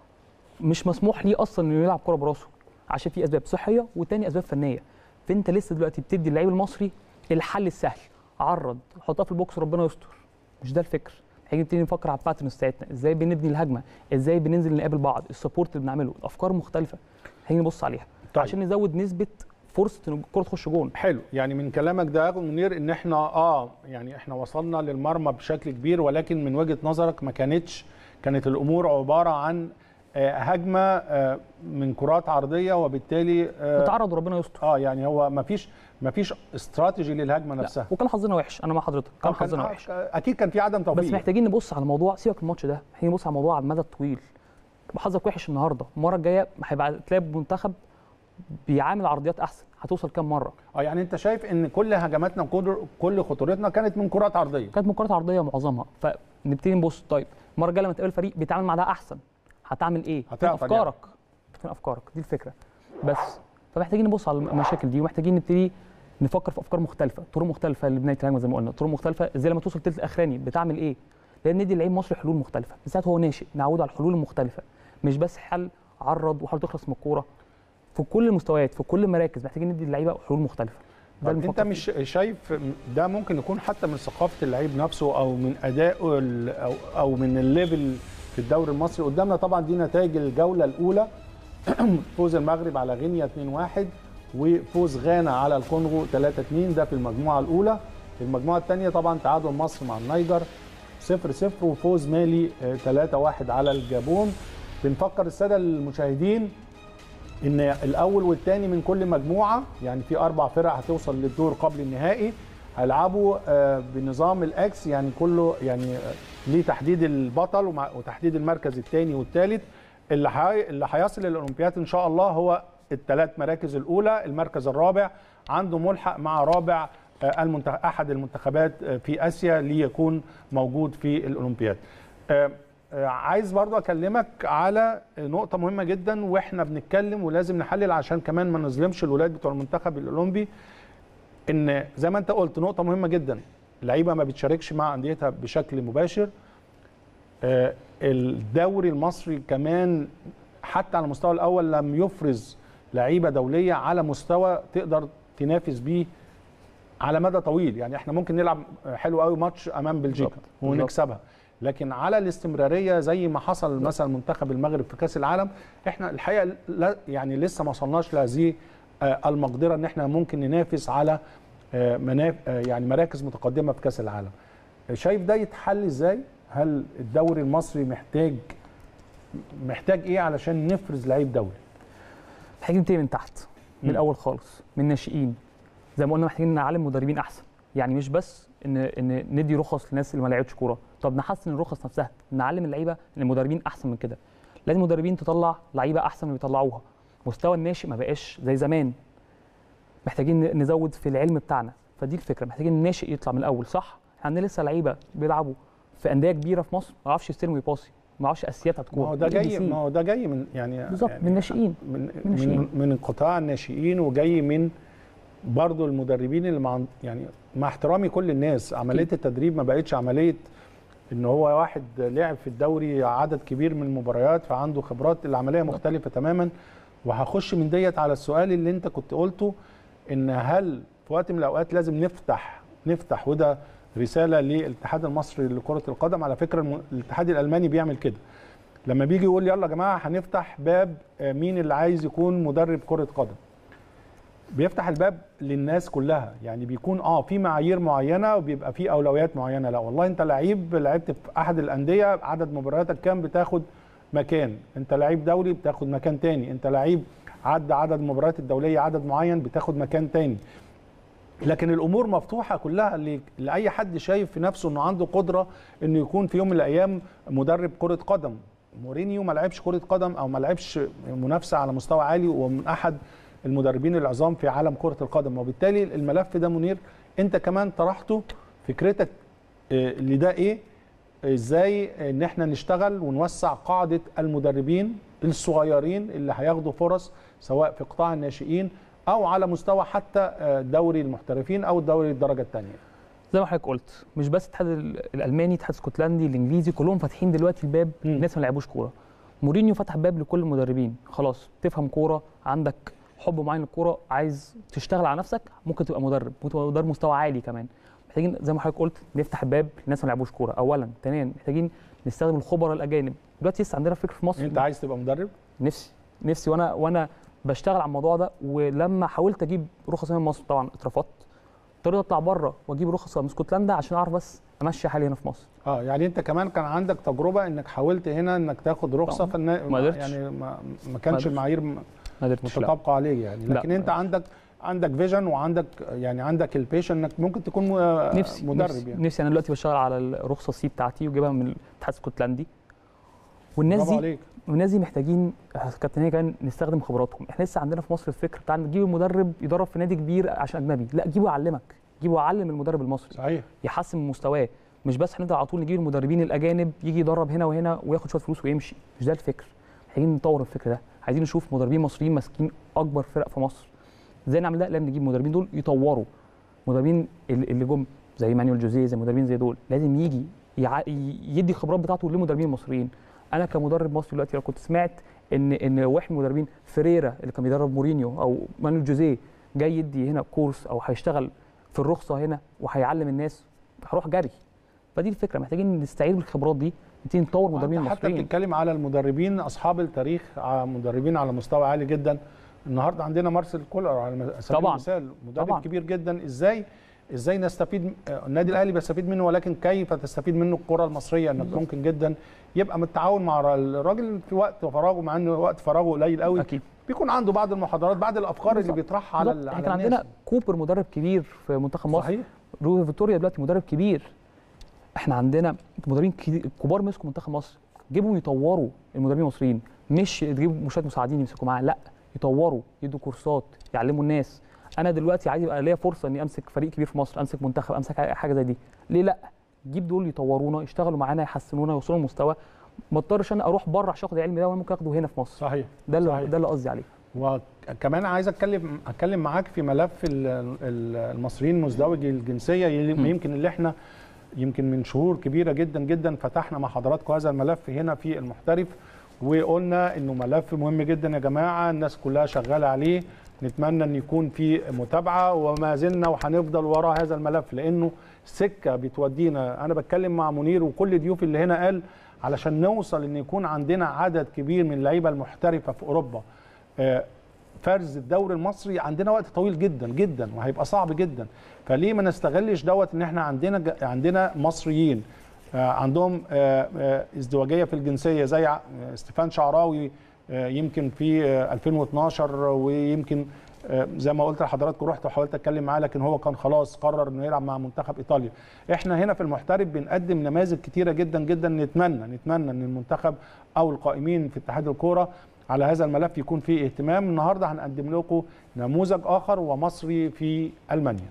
مش مسموح ليه اصلا انه يلعب كره براسه، عشان في اسباب صحيه وتاني اسباب فنيه. فانت لسه دلوقتي بتدي اللعيب المصري الحل السهل، عرض حطها في البوكس ربنا يستر. مش ده الفكر. هنيجي نبتدي نفكر على الباترنز بتاعتنا، ازاي بنبني الهجمه، ازاي بننزل نقابل بعض، السبورت اللي بنعمله، الافكار مختلفه هنيجي نبص عليها. طيب. عشان نزود نسبه فرصه ان الكره تخش جون. حلو، يعني من كلامك ده يا منير ان احنا يعني احنا وصلنا للمرمى بشكل كبير، ولكن من وجهه نظرك ما كانت الامور عباره عن هجمه من كرات عرضيه، وبالتالي بتعرض وربنا يستر. يعني هو ما فيش استراتيجي للهجمه نفسها. وكان حظنا وحش، انا مع حضرتك، كان حظنا وحش. اكيد كان في عدم توفيق، بس محتاجين نبص على الموضوع، سيبك من الماتش ده، محتاجين نبص على الموضوع على المدى الطويل. حظك وحش النهارده، المره الجايه هيبقى تلاقي منتخب بيعامل عرضيات احسن، هتوصل كام مره؟ يعني انت شايف ان كل هجماتنا وكل خطورتنا كانت من كرات عرضيه؟ كانت من كرات عرضيه معظمها. فنبتدي نبص، طيب المره الجايه لما تقابل فريق بيتعامل مع ده احسن، هتعمل ايه؟ فين افكارك؟ فين افكارك؟ دي الفكره بس. فمحتاجين نبص على المشاكل دي، ومحتاجين نبتدي نفكر في افكار مختلفه، طرق مختلفه لبنايه الهجمه زي ما قلنا، طرق مختلفه ازاي لما توصل الثلث الاخراني بتعمل ايه؟ لان ندي اللعيب المصري حلول مختلفه، بالذات هو ناشئ، نعوده على الحلول المختلفه، مش بس حل عرض وحاول تخلص من الكوره. في كل المستويات، في كل المراكز محتاجين ندي اللعيبه حلول مختلفه. ده انت مش شايف ده ممكن يكون حتى من ثقافه اللعيب نفسه، او من ادائه، او من الليفل في الدوري المصري؟ قدامنا طبعا دي نتائج الجوله الاولى. فوز المغرب على غينيا 2-1، وفوز غانا على الكونغو 3-2، ده في المجموعه الاولى. في المجموعه الثانيه طبعا تعادل مصر مع النيجر 0-0، وفوز مالي 3-1 على الجابون. بنفكر الساده المشاهدين ان الاول والثاني من كل مجموعه، يعني في 4 فرق هتوصل للدور قبل النهائي، هيلعبوا بنظام الاكس، يعني كله يعني ليه تحديد البطل وتحديد المركز الثاني والثالث. اللي هيصل للاولمبياد ان شاء الله هو الثلاث مراكز الاولى. المركز الرابع عنده ملحق مع رابع احد المنتخبات في اسيا ليكون موجود في الاولمبياد. عايز برضو اكلمك على نقطه مهمه جدا واحنا بنتكلم، ولازم نحلل عشان كمان ما نظلمش الولاد بتوع المنتخب الاولمبي. ان زي ما انت قلت نقطه مهمه جدا، اللعيبه ما بتشاركش مع انديتها بشكل مباشر. الدوري المصري كمان حتى على المستوى الاول لم يفرز لعيبه دوليه على مستوى تقدر تنافس بيه على مدى طويل. يعني احنا ممكن نلعب حلو قوي ماتش امام بلجيكا ونكسبها، لكن على الاستمراريه زي ما حصل مثلا منتخب المغرب في كاس العالم، احنا الحقيقه يعني لسه ما وصلناش لهذه المقدره ان احنا ممكن ننافس على يعني مراكز متقدمه في كاس العالم. شايف ده يتحل ازاي؟ هل الدوري المصري محتاج ايه علشان نفرز لعيب دولي؟ محتاجين نبتدي من تحت، من الاول خالص، من الناشئين. زي ما قلنا محتاجين نعلم مدربين احسن، يعني مش بس ان ندي رخص للناس اللي ما لعبتش كوره، طب نحسن الرخص نفسها، نعلم اللعيبه المدربين احسن من كده. لازم المدربين تطلع لعيبه احسن من اللي بيطلعوها. مستوى الناشئ ما بقاش زي زمان، محتاجين نزود في العلم بتاعنا. فدي الفكره، محتاجين الناشئ يطلع من الاول صح. عندنا لسه لعيبه بيلعبوا في انديه كبيره في مصر ما يعرفش يستلم ويباصي، ما يعرفش اساسيات الكوره. ما هو ده جاي من يعني بالظبط من الناشئين، من قطاع الناشئين، وجاي من برضو المدربين اللي يعني مع احترامي كل الناس، عمليه التدريب ما بقتش عمليه ان هو واحد لعب في الدوري عدد كبير من المباريات فعنده خبرات. العمليه مختلفه تماما. وهخش من ديت على السؤال اللي انت كنت قلته، ان هل في وقت من الاوقات لازم نفتح وده رساله للاتحاد المصري لكره القدم. على فكره الاتحاد الالماني بيعمل كده، لما بيجي يقول يلا يا جماعه هنفتح باب مين اللي عايز يكون مدرب كره قدم، بيفتح الباب للناس كلها. يعني بيكون في معايير معينه وبيبقى في اولويات معينه. لا والله انت لعبت في احد الانديه، عدد مبارياتك كام بتاخد مكان، انت لعيب دولي بتاخد مكان تاني، انت لعيب عدى عدد المباريات الدوليه عدد معين بتاخد مكان تاني. لكن الامور مفتوحه كلها لاي حد شايف في نفسه انه عنده قدره انه يكون في يوم من الايام مدرب كره قدم. مورينيو ما لعبش كره قدم او ما لعبش منافسه على مستوى عالي، ومن احد المدربين العظام في عالم كره القدم. وبالتالي الملف ده منير انت كمان طرحته، فكرتك لده ايه؟ ازاي ان احنا نشتغل ونوسع قاعده المدربين الصغيرين اللي هياخدوا فرص سواء في قطاع الناشئين او على مستوى حتى دوري المحترفين او الدوري الدرجه الثانيه. زي ما حضرتك قلت، مش بس الاتحاد الالماني، الاتحاد الاسكتلندي، الانجليزي، كلهم فاتحين دلوقتي الباب لناس ما لعبوش كوره. مورينيو فتح باب لكل المدربين، خلاص تفهم كوره، عندك حب معين للكوره، عايز تشتغل على نفسك، ممكن تبقى مدرب، ممكن تبقى مدرب مستوى عالي كمان. محتاجين زي ما حضرتك قلت نفتح الباب للناس ما لعبوش كوره اولا. ثانيا محتاجين نستخدم الخبراء الاجانب. دلوقتي لسه عندنا فكر في مصر. انت عايز تبقى مدرب؟ نفسي وانا بشتغل على الموضوع ده. ولما حاولت اجيب رخص من مصر طبعا اترفضت، اضطريت اطلع بره واجيب رخصه من اسكتلندا عشان اعرف بس امشي حالي هنا في مصر. يعني انت كمان كان عندك تجربه انك حاولت هنا انك تاخد رخصه يعني ما كانش المعايير متطابقه عليه يعني، لكن انت عندك فيجن وعندك يعني عندك البيشن انك ممكن تكون مدرب. نفسي انا دلوقتي بشتغل على الرخصه السي بتاعتي وجايبها من الاتحاد الاسكتلندي. والناس دي محتاجين كابتن كمان نستخدم خبراتهم. احنا لسه عندنا في مصر الفكر بتاع نجيب المدرب يدرب في نادي كبير عشان اجنبي، لا جيبه يعلمك، جيبه يعلم المدرب المصري. صحيح. يحسن من مستواه، مش بس هنفضل على طول نجيب المدربين الاجانب يجي يدرب هنا وهنا وياخد شويه فلوس ويمشي. مش ده الفكر. محتاجين نطور الفكر ده، عايزين نشوف مدربين مصريين ماسكين اكبر فرق في مصر. ازاي نعمل ده؟ لازم نجيب المدربين دول يطوروا. مدربين اللي جم زي مانويل جوزيه، زي مدربين زي دول، لازم يجي يدي الخبرات بتاعته للمدربين المصريين. انا كمدرب مصري دلوقتي لو كنت سمعت ان واحد من المدربين فيريرا اللي كان بيدرب مورينيو او مانويل جوزيه جاي يدي هنا كورس او هيشتغل في الرخصه هنا وهيعلم الناس، هروح جري. فدي الفكره، محتاجين نستعيد بالخبرات دي، نبتدي نطور مدربين المصريين. حتى بتتكلم على المدربين اصحاب التاريخ، مدربين على مستوى عالي جدا. النهارده عندنا مارسيل كولر على سبيل المثال، مدرب كبير جدا. ازاي نستفيد؟ النادي الاهلي بيستفيد منه، ولكن كيف تستفيد منه الكره المصريه؟ انك ممكن جدا يبقى متعاون مع الراجل في وقت فراغه، مع انه وقت فراغه قليل قوي، اكيد بيكون عنده بعض المحاضرات، بعض الافكار اللي بيطرحها على الناس. كان عندنا كوبر مدرب كبير في منتخب مصر. صحيح. روي فيتوريا دلوقتي مدرب كبير. احنا عندنا مدربين كبار مسكوا منتخب مصر، جيبهم يطوروا المدربين المصريين، مش تجيبوا شويه مساعدين يمسكوا معاه، لا يطوروا، يدوا كورسات، يعلموا الناس. انا دلوقتي عايز يبقى ليا فرصه اني امسك فريق كبير في مصر، امسك منتخب، امسك حاجه زي دي، ليه لا؟ جيب دول يطورونا، يشتغلوا معانا، يحسنونا، يوصلوا لمستوى ما اضطرش انا اروح بره عشان اخد العلم ده، وانا ممكن اخده هنا في مصر. صحيح. ده اللي قصدي عليه. وكمان عايز اتكلم معاك في ملف المصريين مزدوجي الجنسيه، يمكن اللي احنا يمكن من شهور كبيره جدا جدا فتحنا مع حضراتكم هذا الملف هنا في المحترف، وقلنا انه ملف مهم جدا يا جماعه، الناس كلها شغاله عليه. نتمنى ان يكون في متابعه، وما زلنا وهنفضل وراء هذا الملف، لانه سكه بتودينا. انا بتكلم مع منير وكل ضيوف اللي هنا، قال علشان نوصل ان يكون عندنا عدد كبير من اللعيبه المحترفه في اوروبا، فرز الدوري المصري عندنا وقت طويل جدا جدا وهيبقى صعب جدا. فليه ما نستغلش دوت ان احنا عندنا مصريين عندهم ازدواجيه في الجنسيه زي ستيفان شعراوي يمكن في 2012، ويمكن زي ما قلت لحضراتكم رحت وحاولت اتكلم معاه، لكن هو كان خلاص قرر انه يلعب مع منتخب ايطاليا. احنا هنا في المحترف بنقدم نماذج كتيره جدا جدا. نتمنى ان المنتخب او القائمين في اتحاد الكوره على هذا الملف يكون فيه اهتمام. النهارده هنقدم لكم نموذج اخر ومصري في المانيا.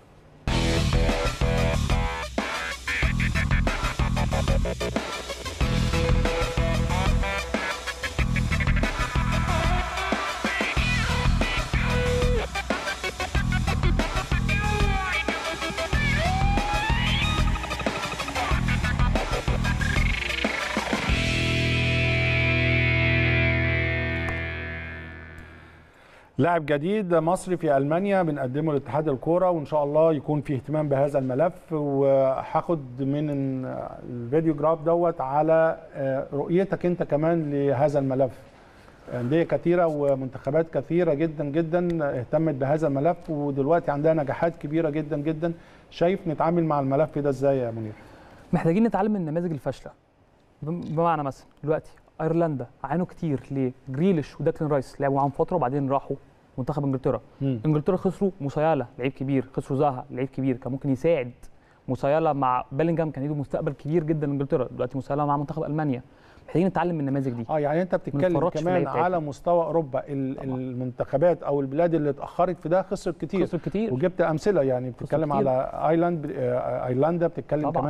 لاعب جديد مصري في ألمانيا بنقدمه لاتحاد الكورة، وإن شاء الله يكون في اهتمام بهذا الملف. وهاخد من الفيديو جراف دوت على رؤيتك أنت كمان لهذا الملف. أندية كثيرة ومنتخبات كثيرة جدا جدا اهتمت بهذا الملف، ودلوقتي عندها نجاحات كبيرة جدا جدا. شايف نتعامل مع الملف ده ازاي يا منير؟ محتاجين نتعلم من النماذج الفاشلة. بمعنى مثلا دلوقتي ايرلندا عانوا كتير ليه؟ جريليش وداكلين رايس لعبوا معاهم فتره وبعدين راحوا منتخب انجلترا. انجلترا خسروا موسيالا لعيب كبير، خسروا زاها لعيب كبير كان ممكن يساعد. موسيالا مع بيلينجهام كان يدوا مستقبل كبير جدا لانجلترا، دلوقتي موسيالا مع منتخب المانيا. محتاجين نتعلم من النماذج دي. يعني انت بتتكلم كمان على مستوى اوروبا، المنتخبات او البلاد اللي اتاخرت في ده خسرت كتير وجبت امثله. يعني بتتكلم على ايرلندا، بتتكلم كمان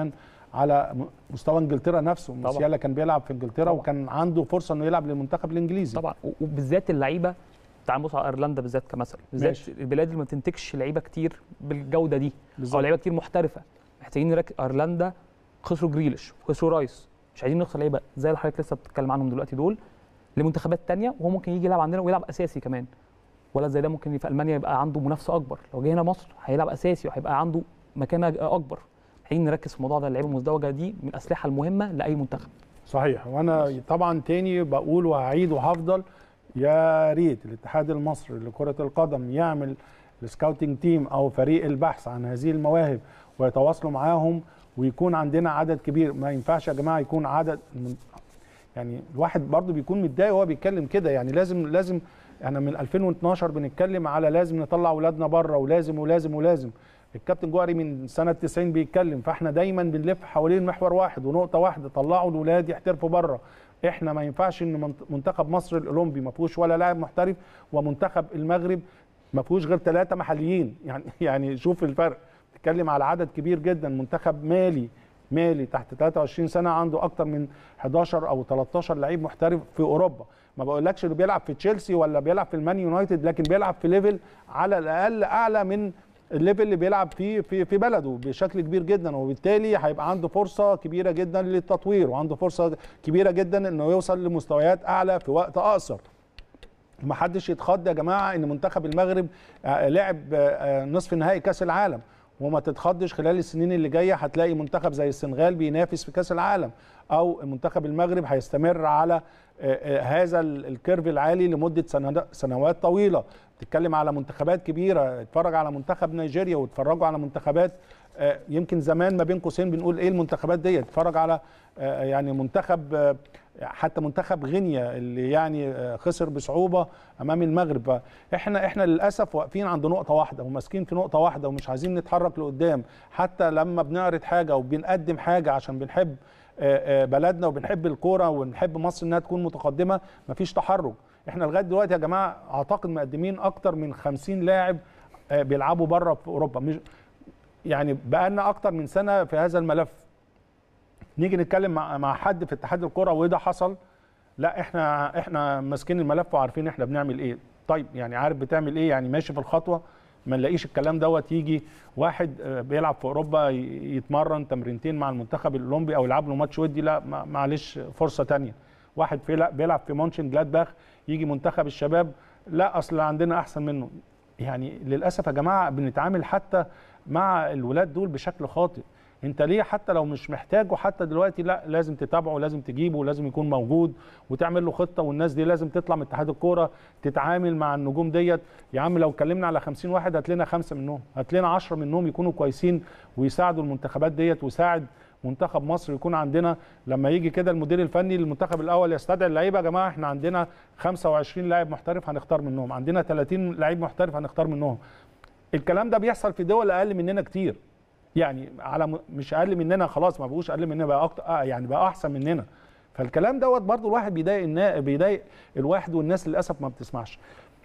على مستوى انجلترا نفسه. موسيالا كان بيلعب في انجلترا طبعا. وكان عنده فرصه انه يلعب للمنتخب الانجليزي طبعا، وبالذات اللعيبه. تعال نبص على ايرلندا بالذات كمثل، بالذات البلاد اللي ما بتنتجش لعيبه كتير بالجوده دي بالزبط. او لعيبه كتير محترفه، محتاجين نركز. ايرلندا خسروا جريليش وخسروا رايس، مش عايزين نخسر لعيبه زي اللي حضرتك لسه بتتكلم عنهم دلوقتي دول لمنتخبات ثانيه، وهو ممكن يجي يلعب عندنا ويلعب اساسي كمان. ولا زي ده ممكن في المانيا يبقى عنده منافسه اكبر، لو جه هنا مصر هيلعب اساسي وهيبقى عنده مكانه اكبر. محتاجين نركز في الموضوع ده. اللعيبه المزدوجه دي من الاسلحه المهمه لاي منتخب. صحيح. وانا طبعا تاني بقول وهعيد وهفضل، يا ريت الاتحاد المصري لكره القدم يعمل السكاوتنج تيم او فريق البحث عن هذه المواهب ويتواصلوا معاهم، ويكون عندنا عدد كبير. ما ينفعش يا جماعه يكون عدد، يعني الواحد برضو بيكون متضايق وهو بيتكلم كده. يعني لازم احنا من 2012 بنتكلم على لازم نطلع اولادنا بره، ولازم ولازم ولازم. الكابتن جوهري من سنه 90 بيتكلم، فاحنا دايما بنلف حوالين محور واحد ونقطه واحده، طلعوا الاولاد يحترفوا بره. احنا ما ينفعش ان منتخب مصر الاولمبي ما فيهوش ولا لاعب محترف، ومنتخب المغرب ما فيهوش غير 3 محليين. يعني شوف الفرق. بتتكلم على عدد كبير جدا. منتخب مالي تحت 23 سنه عنده اكتر من 11 او 13 لعيب محترف في اوروبا. ما بقولكش اللي بيلعب في تشيلسي ولا بيلعب في المان يونايتد، لكن بيلعب في ليفل على الاقل اعلى من الليفل اللي بيلعب فيه في بلده بشكل كبير جدا، وبالتالي هيبقى عنده فرصه كبيره جدا للتطوير، وعنده فرصه كبيره جدا انه يوصل لمستويات اعلى في وقت اقصر. ما حدش يتخض يا جماعه ان منتخب المغرب لعب نصف نهائي كاس العالم، وما تتخضش خلال السنين اللي جايه هتلاقي منتخب زي السنغال بينافس في كاس العالم، او منتخب المغرب هيستمر على هذا الكيرف العالي لمده سنوات طويله. تتكلم على منتخبات كبيره، اتفرج على منتخب نيجيريا واتفرجوا على منتخبات يمكن زمان ما بين قوسين بنقول ايه المنتخبات دي. اتفرج على يعني منتخب، حتى منتخب غينيا اللي يعني خسر بصعوبه امام المغرب. احنا للاسف واقفين عند نقطه واحده وماسكين في نقطه واحده ومش عايزين نتحرك لقدام. حتى لما بنعرض حاجه وبنقدم حاجه عشان بنحب بلدنا وبنحب الكوره وبنحب مصر انها تكون متقدمه، مفيش تحرك. احنا لغايه دلوقتي يا جماعه اعتقد مقدمين اكتر من 50 لاعب بيلعبوا بره في اوروبا. مش يعني بقالنا اكتر من سنه في هذا الملف. نيجي نتكلم مع حد في اتحاد الكوره وده حصل، لا احنا ماسكين الملف وعارفين احنا بنعمل ايه. طيب يعني عارف بتعمل ايه، يعني ماشي في الخطوه. ما نلاقيش الكلام دوت يجي واحد بيلعب في اوروبا يتمرن تمرينتين مع المنتخب الاولمبي او يلعب له ماتش ودي، لا معلش فرصه ثانيه. واحد بيلعب في مونشن جلادباخ يجي منتخب الشباب، لا اصل عندنا احسن منه. يعني للاسف يا جماعه بنتعامل حتى مع الولاد دول بشكل خاطئ. انت ليه حتى لو مش محتاجه حتى دلوقتي، لا لازم تتابعه ولازم تجيبه ولازم يكون موجود وتعمل له خطه، والناس دي لازم تطلع من اتحاد الكوره تتعامل مع النجوم ديت. يا عم لو اتكلمنا على 50 واحد هات لنا 5 منهم، هات لنا 10 منهم يكونوا كويسين ويساعدوا المنتخبات ديت ويساعد منتخب مصر. يكون عندنا لما يجي كده المدير الفني للمنتخب الاول يستدعي اللعيبه، يا جماعه احنا عندنا 25 لاعب محترف هنختار منهم، عندنا 30 لعيب محترف هنختار منهم. الكلام ده بيحصل في دول اقل مننا كتير، يعني على مش اقل مننا خلاص، ما بقوش اقل مننا، بقى اكتر يعني بقى احسن مننا. فالكلام دوت برضو الواحد بيضايق الواحد، والناس للاسف ما بتسمعش.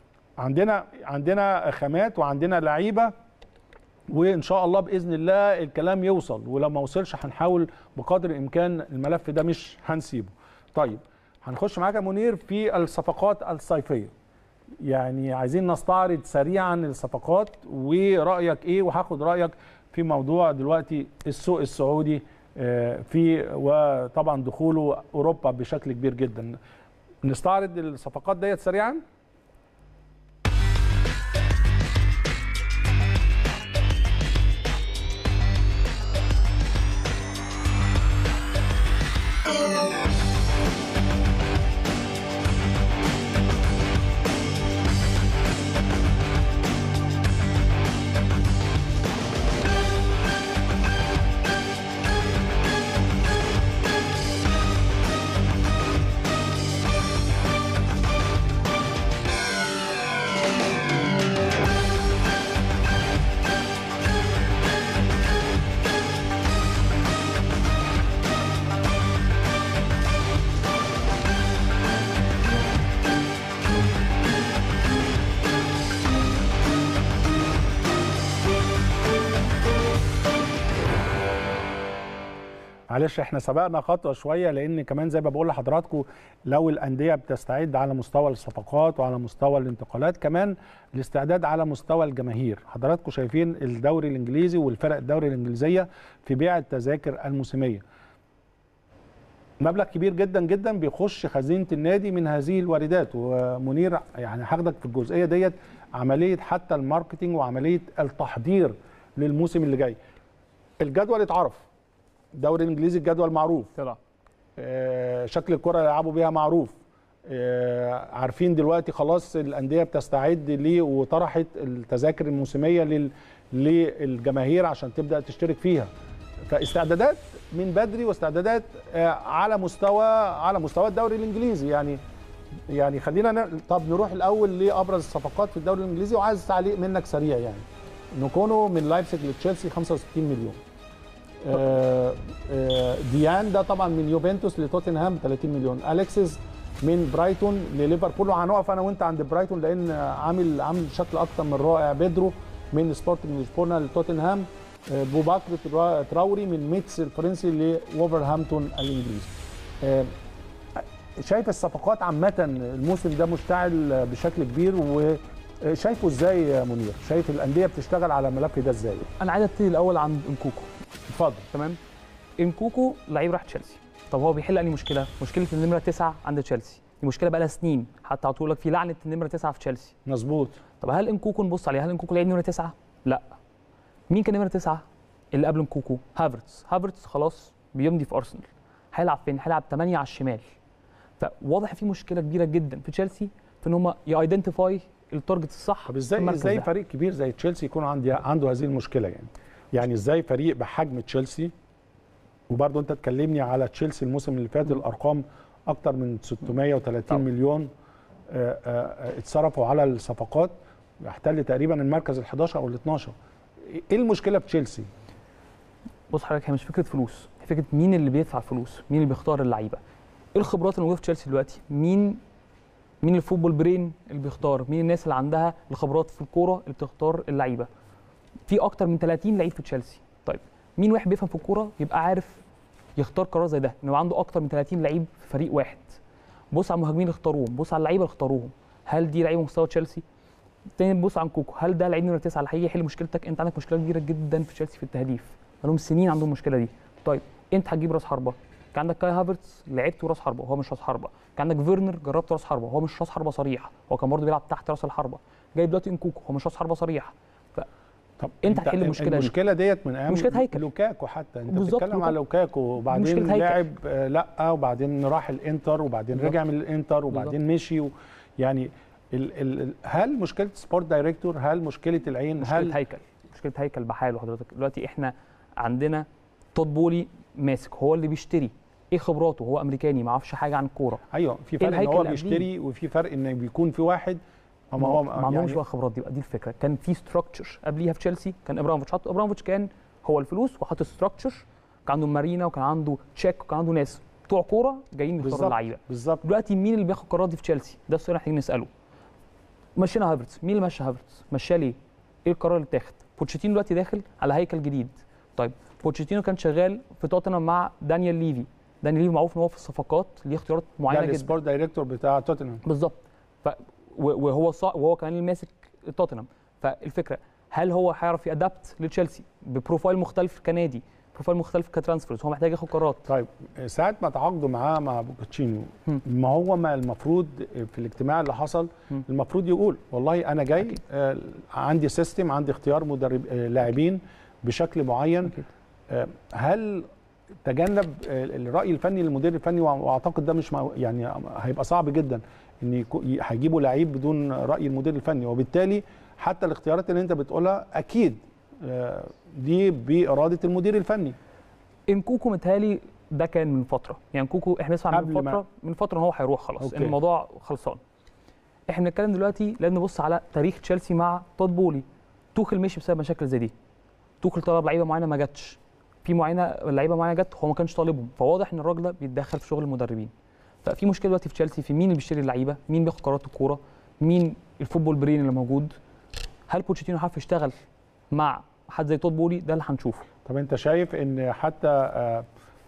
عندنا خامات وعندنا لعيبه، وان شاء الله باذن الله الكلام يوصل، ولو ما وصلش هنحاول بقدر الامكان الملف ده مش هنسيبه. طيب هنخش معاك يا منير في الصفقات الصيفيه. يعني عايزين نستعرض سريعا الصفقات ورايك ايه، وهاخد رايك في موضوع دلوقتي السوق السعودي في وطبعا دخوله اوروبا بشكل كبير جدا. نستعرض الصفقات ديت سريعا. معلش احنا سبقنا خطوه شويه، لان كمان زي ما بقول لحضراتكم لو الانديه بتستعد على مستوى الصفقات وعلى مستوى الانتقالات، كمان الاستعداد على مستوى الجماهير. حضراتكم شايفين الدوري الانجليزي والفرق الدوري الانجليزيه في بيع التذاكر الموسميه، مبلغ كبير جدا جدا بيخش خزينه النادي من هذه الواردات. ومنير يعني هاخدك في الجزئيه ديت، عمليه حتى الماركتينج وعمليه التحضير للموسم اللي جاي. الجدول اتعرف، الدوري الانجليزي الجدول معروف، طلع شكل الكره اللي يلعبوا بيها معروف، عارفين دلوقتي خلاص الانديه بتستعد ليه وطرحت التذاكر الموسميه للجماهير عشان تبدا تشترك فيها. فاستعدادات من بدري واستعدادات على مستوى الدوري الانجليزي. يعني خلينا طب نروح الاول لابرز الصفقات في الدوري الانجليزي، وعايز تعليق منك سريع. يعني نكونو من لايبزيج لتشيلسي 65 مليون. ديان ده طبعا من يوفنتوس لتوتنهام 30 مليون. اليكسيس من برايتون لليفربول، وهنقف انا وانت عند برايتون لان عامل شكل اكتر من رائع. بيدرو من سبورتنج لشبونه لتوتنهام. بوباكر تراوري من ميتس الفرنسي لوفرهامبتون الانجليزي. شايف الصفقات عامه الموسم ده مشتعل بشكل كبير، وشايفه ازاي يا منير؟ شايف الانديه بتشتغل على الملف ده ازاي؟ انا عايز ابتدي الاول عند انكوكو. اتفضل. تمام. انكوكو لعيب راح تشيلسي. طب هو بيحل انهي مشكله؟ مشكله النمره 9 عند تشيلسي، دي مشكله بقى لها سنين، حتى هتقول لك في لعنه النمره 9 في تشيلسي. مظبوط. طب هل انكوكو نبص عليه، هل انكوكو لعيب نمره 9؟ لا. مين كان نمره 9 اللي قبل انكوكو؟ هافرتز خلاص بيمضي في ارسنال. هيلعب فين؟ هيلعب 8 على الشمال. فواضح في مشكله كبيره جدا في تشيلسي في ان هم يايدنتيفاي التارجت الصح. طب ازاي فريق كبير زي تشيلسي يكون عنده هذه المشكله؟ يعني ازاي فريق بحجم تشيلسي، وبرضه انت تكلمني على تشيلسي الموسم اللي فات الارقام اكتر من 630 مليون اتصرفوا على الصفقات، يحتل تقريبا المركز ال11 او ال12. ايه المشكله في تشيلسي؟ بص حضرتك، هي مش فكره فلوس، هي فكره مين اللي بيدفع فلوس، مين اللي بيختار اللعيبه. ايه الخبرات اللي موجوده في تشيلسي دلوقتي؟ مين الفوتبول برين اللي بيختار، مين الناس اللي عندها الخبرات في الكوره اللي بتختار اللعيبه. في اكتر من 30 لعيب في تشيلسي. طيب مين واحد بيفهم في الكوره يبقى عارف يختار قرار زي ده، انه عنده اكتر من 30 لعيب في فريق واحد. بص على المهاجمين اللي اختاروهم، بص على اللعيبه اللي اختاروهم، هل دي لعيبه مستوى تشيلسي؟ تاني بص على كوكو، هل ده لعيب نمره 9 اللي هيجي يحل مشكلتك؟ انت عندك مشكله كبيره جدا في تشيلسي في التهديف، بقالهم سنين عندهم المشكله دي. طيب انت هتجيب راس حربه، كان عندك كاي هافرتز لعبته راس حربه وهو مش راس حربه، كان عندك فيرنر جربت راس حربه وهو مش راس حربه صريح، هو كان برضه بيلعب تحت راس الحربه. جايب دلوقتي انكوكو هو مش راس حربه صريح. طب انت هتحل المشكله ديت من ايام هيكل لوكاكو. حتى انت بتتكلم على لوكاكو، وبعدين لعب لا، وبعدين راح الانتر، وبعدين رجع من الانتر، وبعدين مشي يعني هل مشكله سبورت دايركتور؟ هل مشكله العين؟ مشكله هيكل بحاله. حضرتك دلوقتي احنا عندنا تود بولي ماسك، هو اللي بيشتري. ايه خبراته؟ هو امريكاني ما يعرفش حاجه عن الكوره. ايوه، في فرق ان هو بيشتري، وفي فرق ان بيكون في واحد ما عندهمش بقى خبرات. دي الفكره. كان في ستراكشر قبليها في تشيلسي، كان ابراموفيتش كان هو الفلوس وحط ستراكشر، كان عنده مارينا وكان عنده تشيك وكان عنده ناس بتوع كوره جايين يختاروا اللعيبه. بالظبط. دلوقتي مين اللي بياخد القرارات دي في تشيلسي؟ ده السؤال اللي محتاجين نساله. مشينا هافرتز، مين اللي مشى هافرتز؟ مشاه ليه؟ ايه القرار اللي اتاخد؟ بوتشيتينو دلوقتي داخل على هيكل جديد. طيب بوتشيتينو كان شغال في توتنهام مع دانيال ليفي معروف ان هو في الصفقات ليه اختيارات معينه جدا. السبورت دايركتور بتاع توتنهام بالظبط. وهو كمان اللي ماسك توتنهام. فالفكره هل هو هيعرف يادبت لتشيلسي ببروفايل مختلف كنادي، بروفايل مختلف كترانسفيرز؟ هو محتاج ياخد قرارات. طيب ساعه ما تعاقدوا معاه مع بوتشينو، ما هو ما المفروض في الاجتماع اللي حصل المفروض يقول والله انا جاي عندي سيستم، عندي اختيار مدرب لاعبين بشكل معين. هل تجنب الراي الفني للمدير الفني؟ واعتقد ده مش يعني هيبقى صعب جدا ان هيجيبوا لعيب بدون راي المدير الفني، وبالتالي حتى الاختيارات اللي انت بتقولها اكيد دي باراده المدير الفني. انكوكو متهيألي ده كان من فتره، يعني كوكو احنا نسمع من فتره ان هو هيروح خلاص، ان الموضوع خلصان. احنا بنتكلم دلوقتي لازم نبص على تاريخ تشيلسي مع تود بولي. توخل مشي بسبب مشاكل زي دي. توخل طلب لعيبه معينه ما جاتش، في لعيبه معينه جت هو ما كانش طالبهم، فواضح ان الراجل ده بيتدخل في شغل المدربين. ففي مشكله دلوقتي في تشيلسي في مين اللي بيشتري اللعيبه، مين بياخد قرارات الكوره، مين الفوتبول برين اللي موجود. هل بوتشيتينو عارف يشتغل مع حد زي تود بولي؟ ده اللي هنشوفه. طب انت شايف ان حتى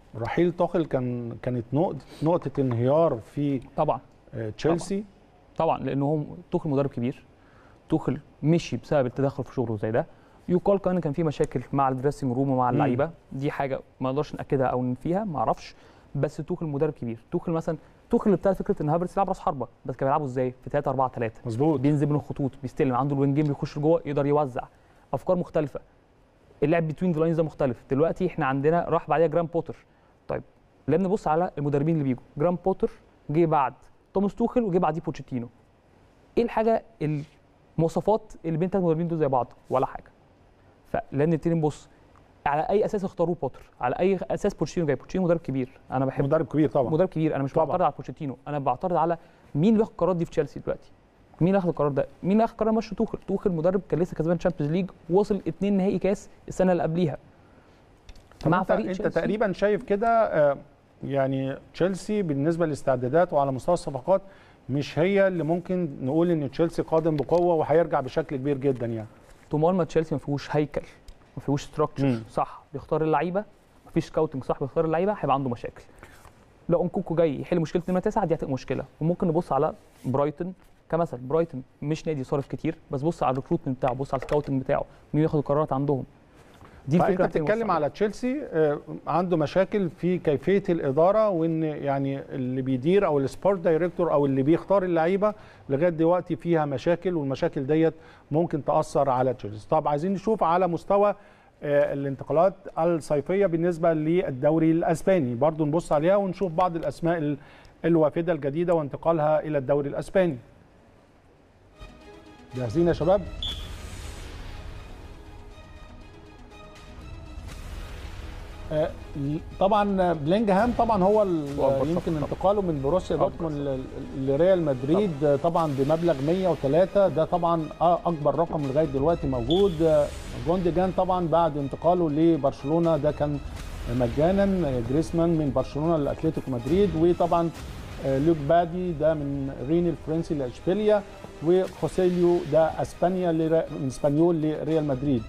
رحيل توخيل كانت نقطه انهيار في طبعا تشيلسي. طبعا لان هو توخيل مدرب كبير. توخيل مشي بسبب التدخل في شغله زي ده. يقال كان في مشاكل مع الدريسنج روم ومع اللعيبه، دي حاجه ما نقدرش ناكدها او ننفيها، ما اعرفش. بس توخيل مدرب كبير. توخيل اللي ابتدى فكره ان هافرتس يلعب راس حربه، بس كان بيلعبوا ازاي؟ في 3-4-3 مظبوط. بينزل من الخطوط، بيستلم، عنده الوينجين بيخش لجوه، يقدر يوزع، افكار مختلفه. اللعب بتوين ذا لاينز ده مختلف. دلوقتي احنا عندنا راح بعديها جرام بوتر. طيب لما نبص على المدربين اللي بيجوا، جرام بوتر جه بعد توماس توخيل وجه بعديه بوتشيتينو. ايه الحاجه المواصفات اللي بين الثلاث مدربين دول زي بعض؟ ولا حاجه. فلان نبتدي نبص على اي اساس اختاروه بوتر، على اي اساس بوتشيتينو جاي. بوتشيتينو مدرب كبير، انا بحب مدرب كبير طبعا، مدرب كبير. انا مش بعترض على بوتشيتينو، انا بعترض على مين اللي بياخد القرارات دي في تشيلسي دلوقتي. مين اللي اخذ القرار ده؟ مين اللي اخذ قرار مشي توخيل؟ توخيل مدرب كان لسه كسبان تشامبيونز ليج، وصل 2 نهائي كاس السنه اللي قبليها مع فريق انت تقريبا شايف كده يعني تشيلسي بالنسبه للاستعدادات وعلى مستوى الصفقات مش هي اللي ممكن نقول ان تشيلسي قادم بقوه وهيرجع بشكل كبير جدا يعني. طول ما تشيلسي ما فيهوش هيكل، ما فيهوش ستراكشر صح بيختار اللعيبه، ما فيش سكاوتنج صح بيختار اللعيبه، هيبقى عنده مشاكل. لو انكوكو جاي يحل مشكله نمره 9 دي هتبقى مشكله. وممكن نبص على برايتون كمثل. برايتون مش نادي صارف كتير، بس بص على الريكروتمنت بتاعه، بص على السكاوتنج بتاعه، مين ياخد القرارات عندهم. دي الفكره. انت بتتكلم على تشيلسي عنده مشاكل في كيفيه الاداره، وان يعني اللي بيدير او السبورت دايركتور او اللي بيختار اللعيبه لغايه دلوقتي فيها مشاكل، والمشاكل ديت ممكن تاثر على تشيلسي. طب عايزين نشوف على مستوى الانتقالات الصيفيه بالنسبه للدوري الاسباني، برضو نبص عليها ونشوف بعض الاسماء الوافده الجديده وانتقالها الى الدوري الاسباني. جاهزين يا شباب؟ طبعا بلينجهام طبعا هو يمكن انتقاله من بروسيا دورتموند لريال مدريد طبعا بمبلغ 103، ده طبعا اكبر رقم لغايه دلوقتي موجود. جوندوجان طبعا بعد انتقاله لبرشلونه ده كان مجانا. جريسمان من برشلونه لاتلتيكو مدريد، وطبعا لوك بادي ده من رين الفرنسي لاشبيليا، وخوسيليو ده اسبانيا من اسبانيول لريال مدريد.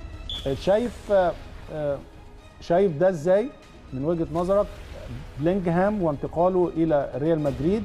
شايف ده ازاي من وجهه نظرك؟ بلينجهام وانتقاله الى ريال مدريد،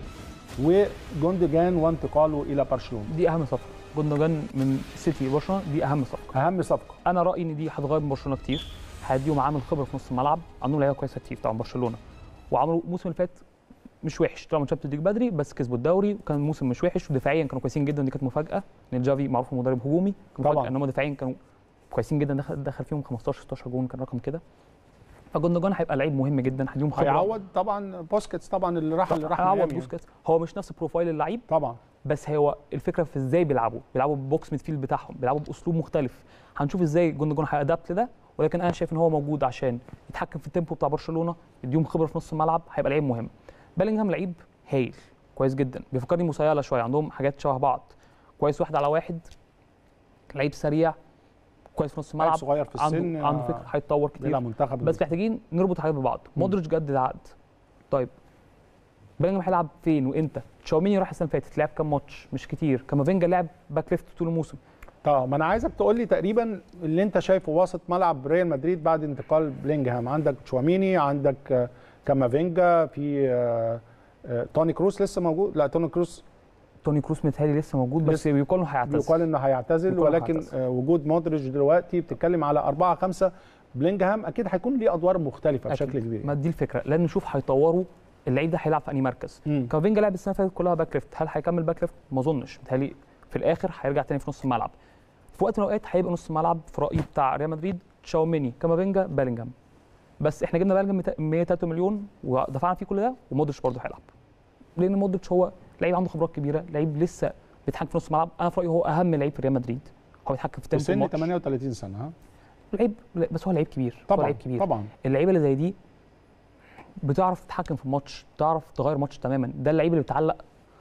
وجوندوجان وانتقاله الى برشلونه. دي اهم صفقه. جوندوجان من سيتي برشلونه دي اهم صفقه. اهم صفقه. انا رايي ان دي هتغير من برشلونه كتير، هيديهم عامل خبره في نص الملعب، عندهم لعيبه كويسه كتير طبعا برشلونه، وعملوا الموسم اللي فات مش وحش، طلعوا من تشامبيونز ليج بدري بس كسبوا الدوري، وكان موسم مش وحش، ودفاعيا كانوا كويسين جدا. دي كانت مفاجاه لان جافي معروف مدرب هجومي، طبعا ان هم دفاعيا كانوا كويسين جدا، دخل فيهم 15 16 جون، كان رقم كده. فجوندوجان هيبقى لعيب مهم جدا، هيديهم خبره. هيعوض طبعا بوسكيتس طبعا اللي راح هيعوض بوسكيتس. هو مش نفس بروفايل اللعيب طبعا، بس هو الفكره في ازاي بيلعبوا بوكس ميدفيلد بتاعهم، بيلعبوا باسلوب مختلف. هنشوف ازاي جوندوجان هيادابت لده، ولكن انا شايف ان هو موجود عشان يتحكم في التيمبو بتاع برشلونه، يديهم خبره في نص الملعب، هيبقى لعيب مهم. بيلينغهام لعيب هايل كويس جدا، بيفكرني موسيالا شويه، عندهم حاجات شبه بعض، كويس 1 على 1، لعيب سريع كويس في نص الملعب، صغير في السن، عنده فكر، هيتطور كتير منتخب، بس محتاجين نربط حاجات ببعض. مودريتش جدد عقد، طيب بيلينغهام هيلعب فين وامتى؟ تشاوميني راح السنه اللي فاتت لعب كام ماتش؟ مش كتير. كامافينجا لعب باك ليفت طول الموسم. طب ما انا عايزك تقول لي تقريبا اللي انت شايفه وسط ملعب ريال مدريد بعد انتقال بلينجهام. عندك تشاوميني، عندك كامافينجا، في توني كروس لسه موجود؟ لا توني كروس متهيألي لسه موجود، بس بيقال انه هيعتزل. بيقال انه هيعتزل، ولكن وجود مودريتش دلوقتي بتتكلم على 4-5. بلينجهام اكيد هيكون ليه ادوار مختلفه أكيد. بشكل كبير. ما دي الفكره، لازم نشوف هيطوروا اللعيب ده هيلعب في انهي مركز. كافينجا لعب السنه اللي فاتت كلها باك ليفت، هل هيكمل باك ليفت؟ ما اظنش، متهيألي في الاخر هيرجع تاني في نص الملعب. في وقت من الاوقات هيبقى نص الملعب في رايي بتاع ريال مدريد تشاوميني، كامافينجا، بيلينغهام. بس احنا جبنا بيلينغهام 103 مليون ودفعنا فيه كل ده، ومودريتش برضه هيلعب، لان مودريتش هو لعيب عنده خبرات كبيره، لعيب لسه بيتحكم في نص الملعب. انا في رايي هو اهم لعيب في ريال مدريد، هو بيتحكم في تيمبو الماتش. سن 38 سنه، ها لعيب، بس هو لعيب كبير طبعا. هو لعيب كبير طبعا. اللعيبه اللي زي دي بتعرف تتحكم في الماتش، بتعرف تغير ماتش تماما. ده اللعيب اللي بتعلق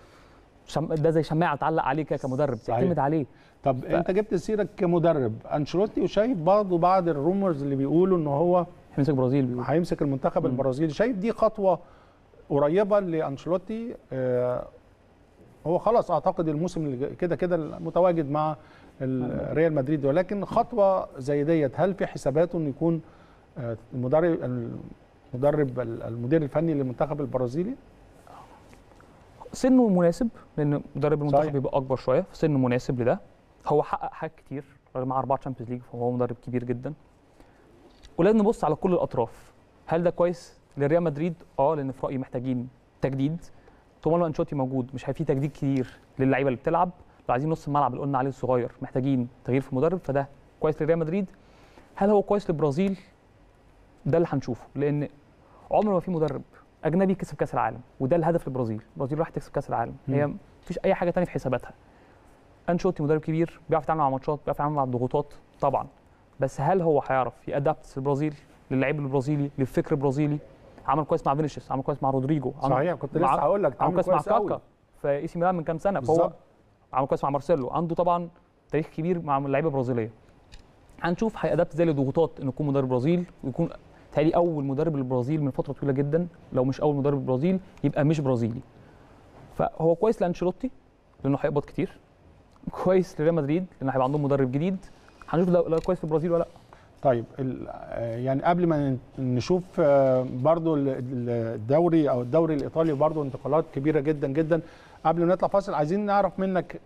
ده زي شماعه تعلق عليه كده كمدرب، تعتمد عليه. طب انت جبت سيرك كمدرب انشيلوتي، وشايف برضه بعض الرومرز اللي بيقولوا ان هو هيمسك البرازيل، هيمسك المنتخب البرازيلي. شايف دي خطوه قريبه لانشيلوتي؟ هو خلاص اعتقد الموسم اللي كده متواجد مع ريال مدريد، ولكن خطوه زي ديت هل في حساباته انه يكون المدير الفني للمنتخب البرازيلي؟ سنه مناسب، لان مدرب المنتخب صحيح. بيبقى اكبر شويه، فسنه مناسب لده. هو حقق حاجات كتير، راجل معاه 4 تشامبيونز ليج، فهو مدرب كبير جدا. ولازم نبص على كل الاطراف. هل ده كويس لريال مدريد؟ لان في رايي محتاجين تجديد. طول ما انشوتي موجود مش هيبقى في تجديد كتير للعيبه اللي بتلعب. لو عايزين نص الملعب اللي قلنا عليه الصغير محتاجين تغيير في المدرب، فده كويس لريال مدريد. هل هو كويس للبرازيل؟ ده اللي هنشوفه، لان عمر ما في مدرب اجنبي كسب كاس العالم، وده الهدف للبرازيل. البرازيل راح تكسب كاس العالم، هي مفيش اي حاجه ثانيه في حساباتها. انشوتي مدرب كبير، بيعرف يتعامل مع ماتشات، بيعرف يتعامل مع الضغوطات طبعا، بس هل هو هيعرف يادابت البرازيل للعيب البرازيلي، للفكر البرازيلي؟ عمل كويس مع فينيسيوس، عمل كويس مع رودريجو، صحيح، كنت لسه هقول لك عمل كويس مع كويس قوي كاكا في اي سي ميلان من كام سنه، فهو عمل كويس مع مارسيلو. عنده طبعا تاريخ كبير مع اللعيبه البرازيليه. هنشوف هيادابت ازاي لضغوطات انه يكون مدرب برازيل، ويكون تالي اول مدرب للبرازيل من فتره طويله جدا. لو مش اول مدرب للبرازيل يبقى مش برازيلي. فهو كويس لانشيلوتي لانه هيقبض كتير، كويس لريال مدريد لان هيبقى عندهم مدرب جديد. هنشوف لو كويس للبرازيل ولا لا. طيب يعني قبل ما نشوف برضو الدوري او الدوري الايطالي برضو انتقالات كبيره جدا جدا، قبل ما نطلع فاصل عايزين نعرف منك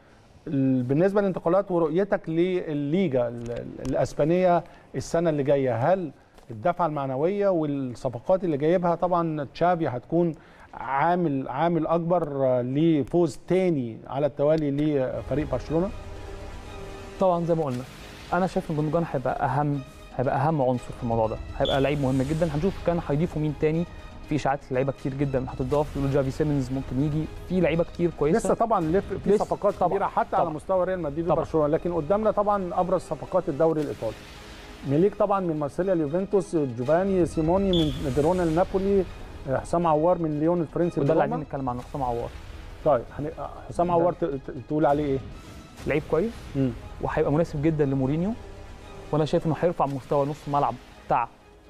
بالنسبه للانتقالات ورؤيتك للليجا الاسبانيه السنه اللي جايه. هل الدفعه المعنويه والصفقات اللي جايبها، طبعا تشافي هتكون عامل اكبر لفوز تاني على التوالي لفريق برشلونه؟ طبعا زي ما قلنا، انا شايف ان جوندوجان هيبقى اهم عنصر في الموضوع ده، هيبقى لعيب مهم جدا. هنشوف كان هيضيفوا مين تاني. في اشاعات لعيبه كتير جدا هتضاف، يقولوا جافي سيمنز ممكن يجي، في لعيبه كتير كويسه لسه طبعا في صفقات كبيره حتى طبعًا على مستوى ريال مدريد وبرشلونه، لكن قدامنا طبعا ابرز صفقات الدوري الايطالي. ميليك طبعا من مارسيليا اليوفنتوس، جوفاني سيموني من فيرونا لنابولي، حسام عوار من ليون الفرنسي. وده اللي عايزين نتكلم عنه، حسام عوار. طيب حسام عوار تقول عليه ايه؟ لعيب كويس وهيبقى مناسب جدا لمورينيو، وانا شايف انه هيرفع مستوى نص الملعب بتاع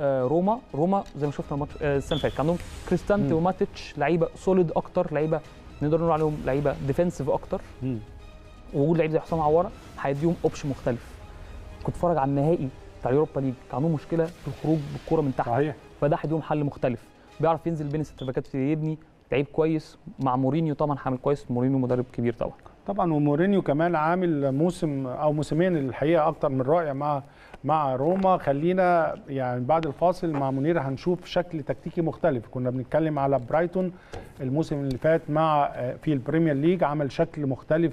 روما زي ما شفنا الماتش السنه اللي فاتت. كان عندهم كريستانتي وماتيتش، لعيبه سوليد اكتر، لعيبه نقدر نقول عليهم لعيبه ديفنسيف اكتر. ووجود لعيب زي حسام عواره هيديهم اوبشن مختلف. كنت اتفرج على النهائي بتاع اليوروبا ليج، كان عندهم مشكله في الخروج بالكوره من تحت. صحيح. فده هيديهم حل مختلف، بيعرف ينزل بين السيرفكات يبني، لعيب كويس. مع مورينيو طبعا هيعمل كويس، مورينيو مدرب كبير طبعا. ومورينيو كمان عامل موسم او موسمين الحقيقه اكتر من رائع مع روما. خلينا يعني بعد الفاصل مع منير هنشوف شكل تكتيكي مختلف. كنا بنتكلم على برايتون الموسم اللي فات في البريمير ليج، عمل شكل مختلف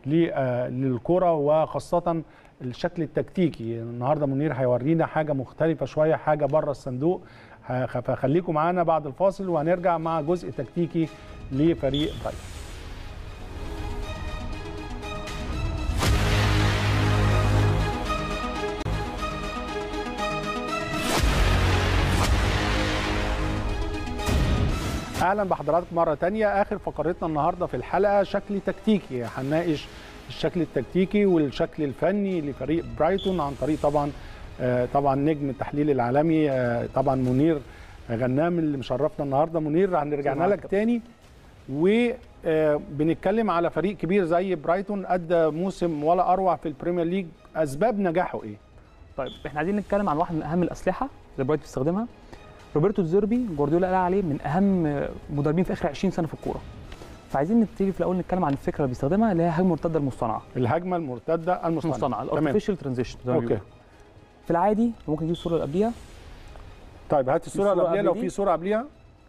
للكره وخاصه الشكل التكتيكي. النهارده منير هيورينا حاجه مختلفه شويه، حاجه بره الصندوق. فخليكم معانا بعد الفاصل وهنرجع مع جزء تكتيكي لفريق برايتون. اهلا بحضراتكم مره تانية. اخر فقرتنا النهارده في الحلقه شكل تكتيكي، هنناقش الشكل التكتيكي والشكل الفني لفريق برايتون عن طريق طبعا نجم التحليل العالمي طبعا منير غنام اللي مشرفنا النهارده. منير هنرجعنا لك تاني، وبنتكلم على فريق كبير زي برايتون ادى موسم ولا اروع في البريمير ليج. اسباب نجاحه ايه؟ طيب احنا عايزين نتكلم عن واحد من اهم الاسلحه اللي برايتون بيستخدمها. روبرتو ديزيربي، جوارديولا قال عليه من اهم مدربين في اخر 20 سنه في الكوره. فعايزين نبتدي في الاول نتكلم عن الفكره اللي بيستخدمها، اللي هي الهجمه المرتده المصطنعه. الهجمه المرتده المصطنعه، الارتفيشال ترانزيشن. اوكي. في العادي ممكن نجيب الصوره اللي قبليها. طيب هات الصوره اللي قبليها لو في صوره قبليها.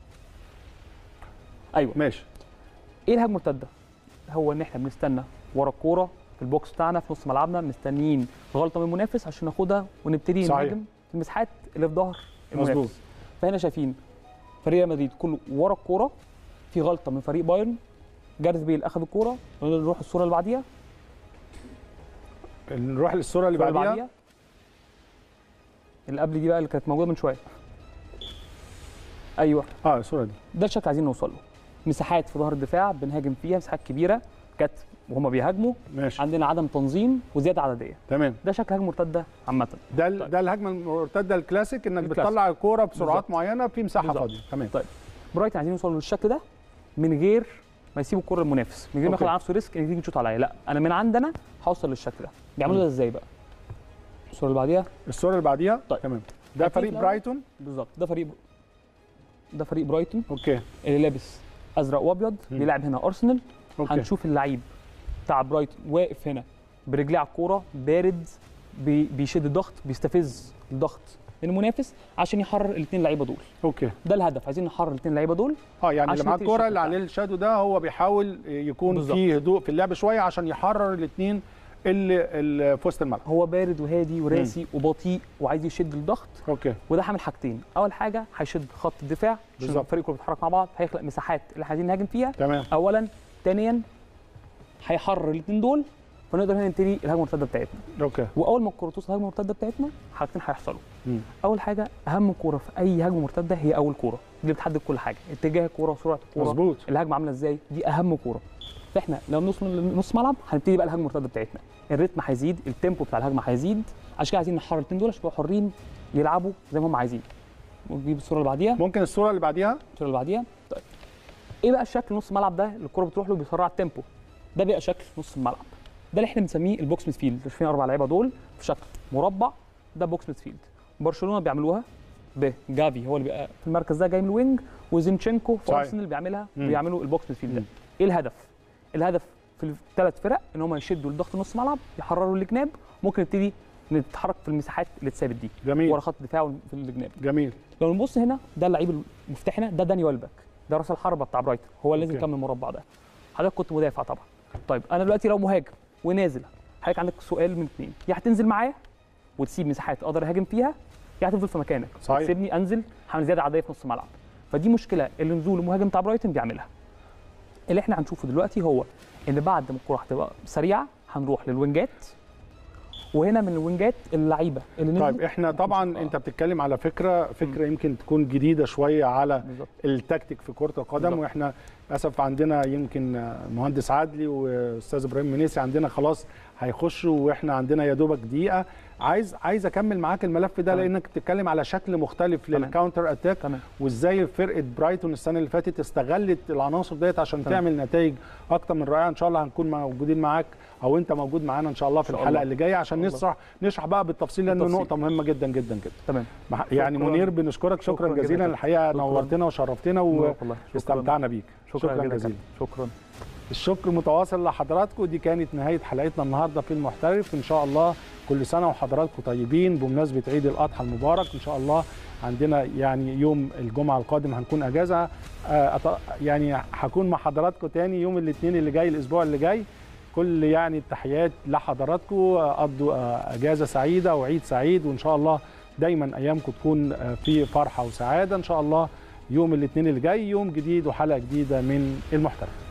ايوه ماشي. ايه الهجمه المرتده؟ هو ان احنا بنستنى ورا الكوره في البوكس بتاعنا في نص ملعبنا، مستنيين غلطه من المنافس عشان ناخدها ونبتدي نهاجم في المساحات اللي في ظهر المنافس. مظبوط. فهنا شايفين فريق مدريد كله ورا الكوره، في غلطه من فريق بايرن، جارث بيل اخذ الكوره. نروح الصوره اللي بعديها. نروح للصوره اللي بعديها. اللي قبل دي بقى اللي كانت موجوده من شويه. ايوه الصوره دي. ده الشكل عايزين نوصل له. مساحات في ظهر الدفاع بنهاجم فيها، مساحات كبيره كانت وهم بيهاجموا. ماشي. عندنا عدم تنظيم وزياده عدديه. تمام. ده شكل هجمه مرتده عامه. ده الهجمه المرتده الكلاسيك، انك بتطلع الكوره بسرعات معينه في مساحه فاضيه. تمام. طيب برايتون عايزين يوصلوا للشكل ده من غير ما يسيبوا الكوره للمنافس، من غير ما ياخد على نفسه ريسك ان تيجي تشوط عليا. لا، انا من عندنا هوصل للشكل ده. بيعملوا ده ازاي بقى؟ الصوره اللي بعديها. الصوره اللي بعديها. طيب تمام. ده فريق برايتون. بالظبط، ده فريق ده فريق برايتون اوكي اللي لابس ازرق وابيض بيلعب هنا ارسنال. أوكي. هنشوف اللعيب بتاع برايتون واقف هنا برجليه على الكوره بارد، بيشد الضغط، بيستفز الضغط المنافس عشان يحرر الاثنين لعيبه دول. اوكي، ده الهدف، عايزين نحرر الاثنين لعيبه دول. يعني اللي معاه الكوره اللي عليه الشادو ده هو بيحاول يكون بالزبط. فيه هدوء في اللعب شويه عشان يحرر الاثنين اللي في وسط الملعب. هو بارد وهادي وراسي وبطيء وعايز يشد الضغط. اوكي، وده هيعمل حاجتين، اول حاجه هيشد خط الدفاع عشان الفريق كله بيتحرك مع بعض، هيخلق مساحات اللي عايزين نهاجم فيها. تمام. اولا، ثانيا هيحرر الاثنين دول فنقدر هنا نبتدي الهجمه المرتده بتاعتنا. اوكي. واول ما الكوره توصل الهجمه المرتده بتاعتنا حاجتين هيحصلوا. اول حاجه، اهم كوره في اي هجمه مرتده هي اول كوره، دي اللي بتحدد كل حاجه، اتجاه الكوره وسرعه الكوره. مظبوط. الهجمه عامله ازاي، دي اهم كوره. فاحنا لو نوصل لنص ملعب هنبتدي بقى الهجمه المرتده بتاعتنا، الريتم هيزيد، التيمبو بتاع الهجمه هيزيد، عشان كده عايزين نحرر الاثنين دول عشان يبقوا حرين يلعبوا زي ما هم عايزين. ونجيب الصوره اللي بعديها. ممكن الصوره اللي بعديها. الصوره اللي بعديها. طيب، ايه بقى الشكل نص الملعب ده اللي الكوره بتروح له بيسرع التيمبو؟ ده بقى شكل نص الملعب، ده اللي احنا بنسميه البوكس ميدفيلد. شايفين 4 لعيبه دول في شكل مربع، ده بوكس ميدفيلد. برشلونه بيعملوها بجافي، هو اللي بيبقى في المركز ده جاي من الوينج، وزينشينكو في ارسنال بيعملها، بيعملوا البوكس ميدفيلد ده. ايه الهدف؟ الهدف في الثلاث فرق ان هم يشدوا لضغط نص ملعب، يحرروا الجناب، ممكن نبتدي نتحرك في المساحات اللي اتثابت دي. جميل. ورا خط الدفاع في الجناب. جميل. لو نبص هنا، ده اللعيب المفتاح هنا، ده داني ويلبك، ده راس الحربه بتاع برايتون، هو اللي لازم يكمل المربع ده. حضرتك كنت مدافع طبعا. طيب انا دلوقتي لو مهاجم ونازل، حضرتك عندك سؤال من اثنين، يا هتنزل معايا وتسيب مساحات اقدر اهاجم فيها، يا هتفضل في مكانك تسيبني انزل هعمل زياده عاديه في نص الملعب. فدي مشكله اللي نزول المهاجم بتاع برايتون بيعملها. اللي احنا هنشوفه دلوقتي هو ان بعد ما الكوره هتبقى سريعه هنروح للوينجات، وهنا من الوينجات اللعيبه اللي نزلت. طيب احنا طبعا انت بتتكلم على فكره يمكن تكون جديده شويه على بالزبط. التكتيك في كره القدم بالزبط. واحنا للاسف عندنا يمكن مهندس عدلي واستاذ ابراهيم منيسي عندنا خلاص هيخشوا، واحنا عندنا يا دوبك دقيقه. عايز اكمل معاك الملف ده لانك بتتكلم على شكل مختلف للكاونتر اتاك، وازاي فرقه برايتون السنه اللي فاتت استغلت العناصر ديت عشان تعمل نتائج اكتر من رائعه. ان شاء الله هنكون موجودين معاك او انت موجود معانا ان شاء الله في الحلقه اللي جايه عشان نشرح بقى بالتفصيل لانه نقطه مهمه جدا جدا جدا. تمام. يعني منير بنشكرك شكرا جزيلا، الحقيقه نورتنا وشرفتنا واستمتعنا بيك. شكرا جزيلا. الشكر متواصل لحضراتكم. دي كانت نهايه حلقتنا النهارده في المحترف. ان شاء الله كل سنه وحضراتكم طيبين بمناسبه عيد الاضحى المبارك. ان شاء الله عندنا يعني يوم الجمعه القادم هنكون اجازه، يعني هكون مع حضراتكم تاني يوم الاثنين اللي جاي الاسبوع اللي جاي. كل يعني التحيات لحضراتكم، قضوا اجازه سعيده وعيد سعيد، وان شاء الله دايما ايامكم تكون في فرحه وسعاده. ان شاء الله يوم الاثنين اللي جاي يوم جديد وحلقه جديده من المحترف.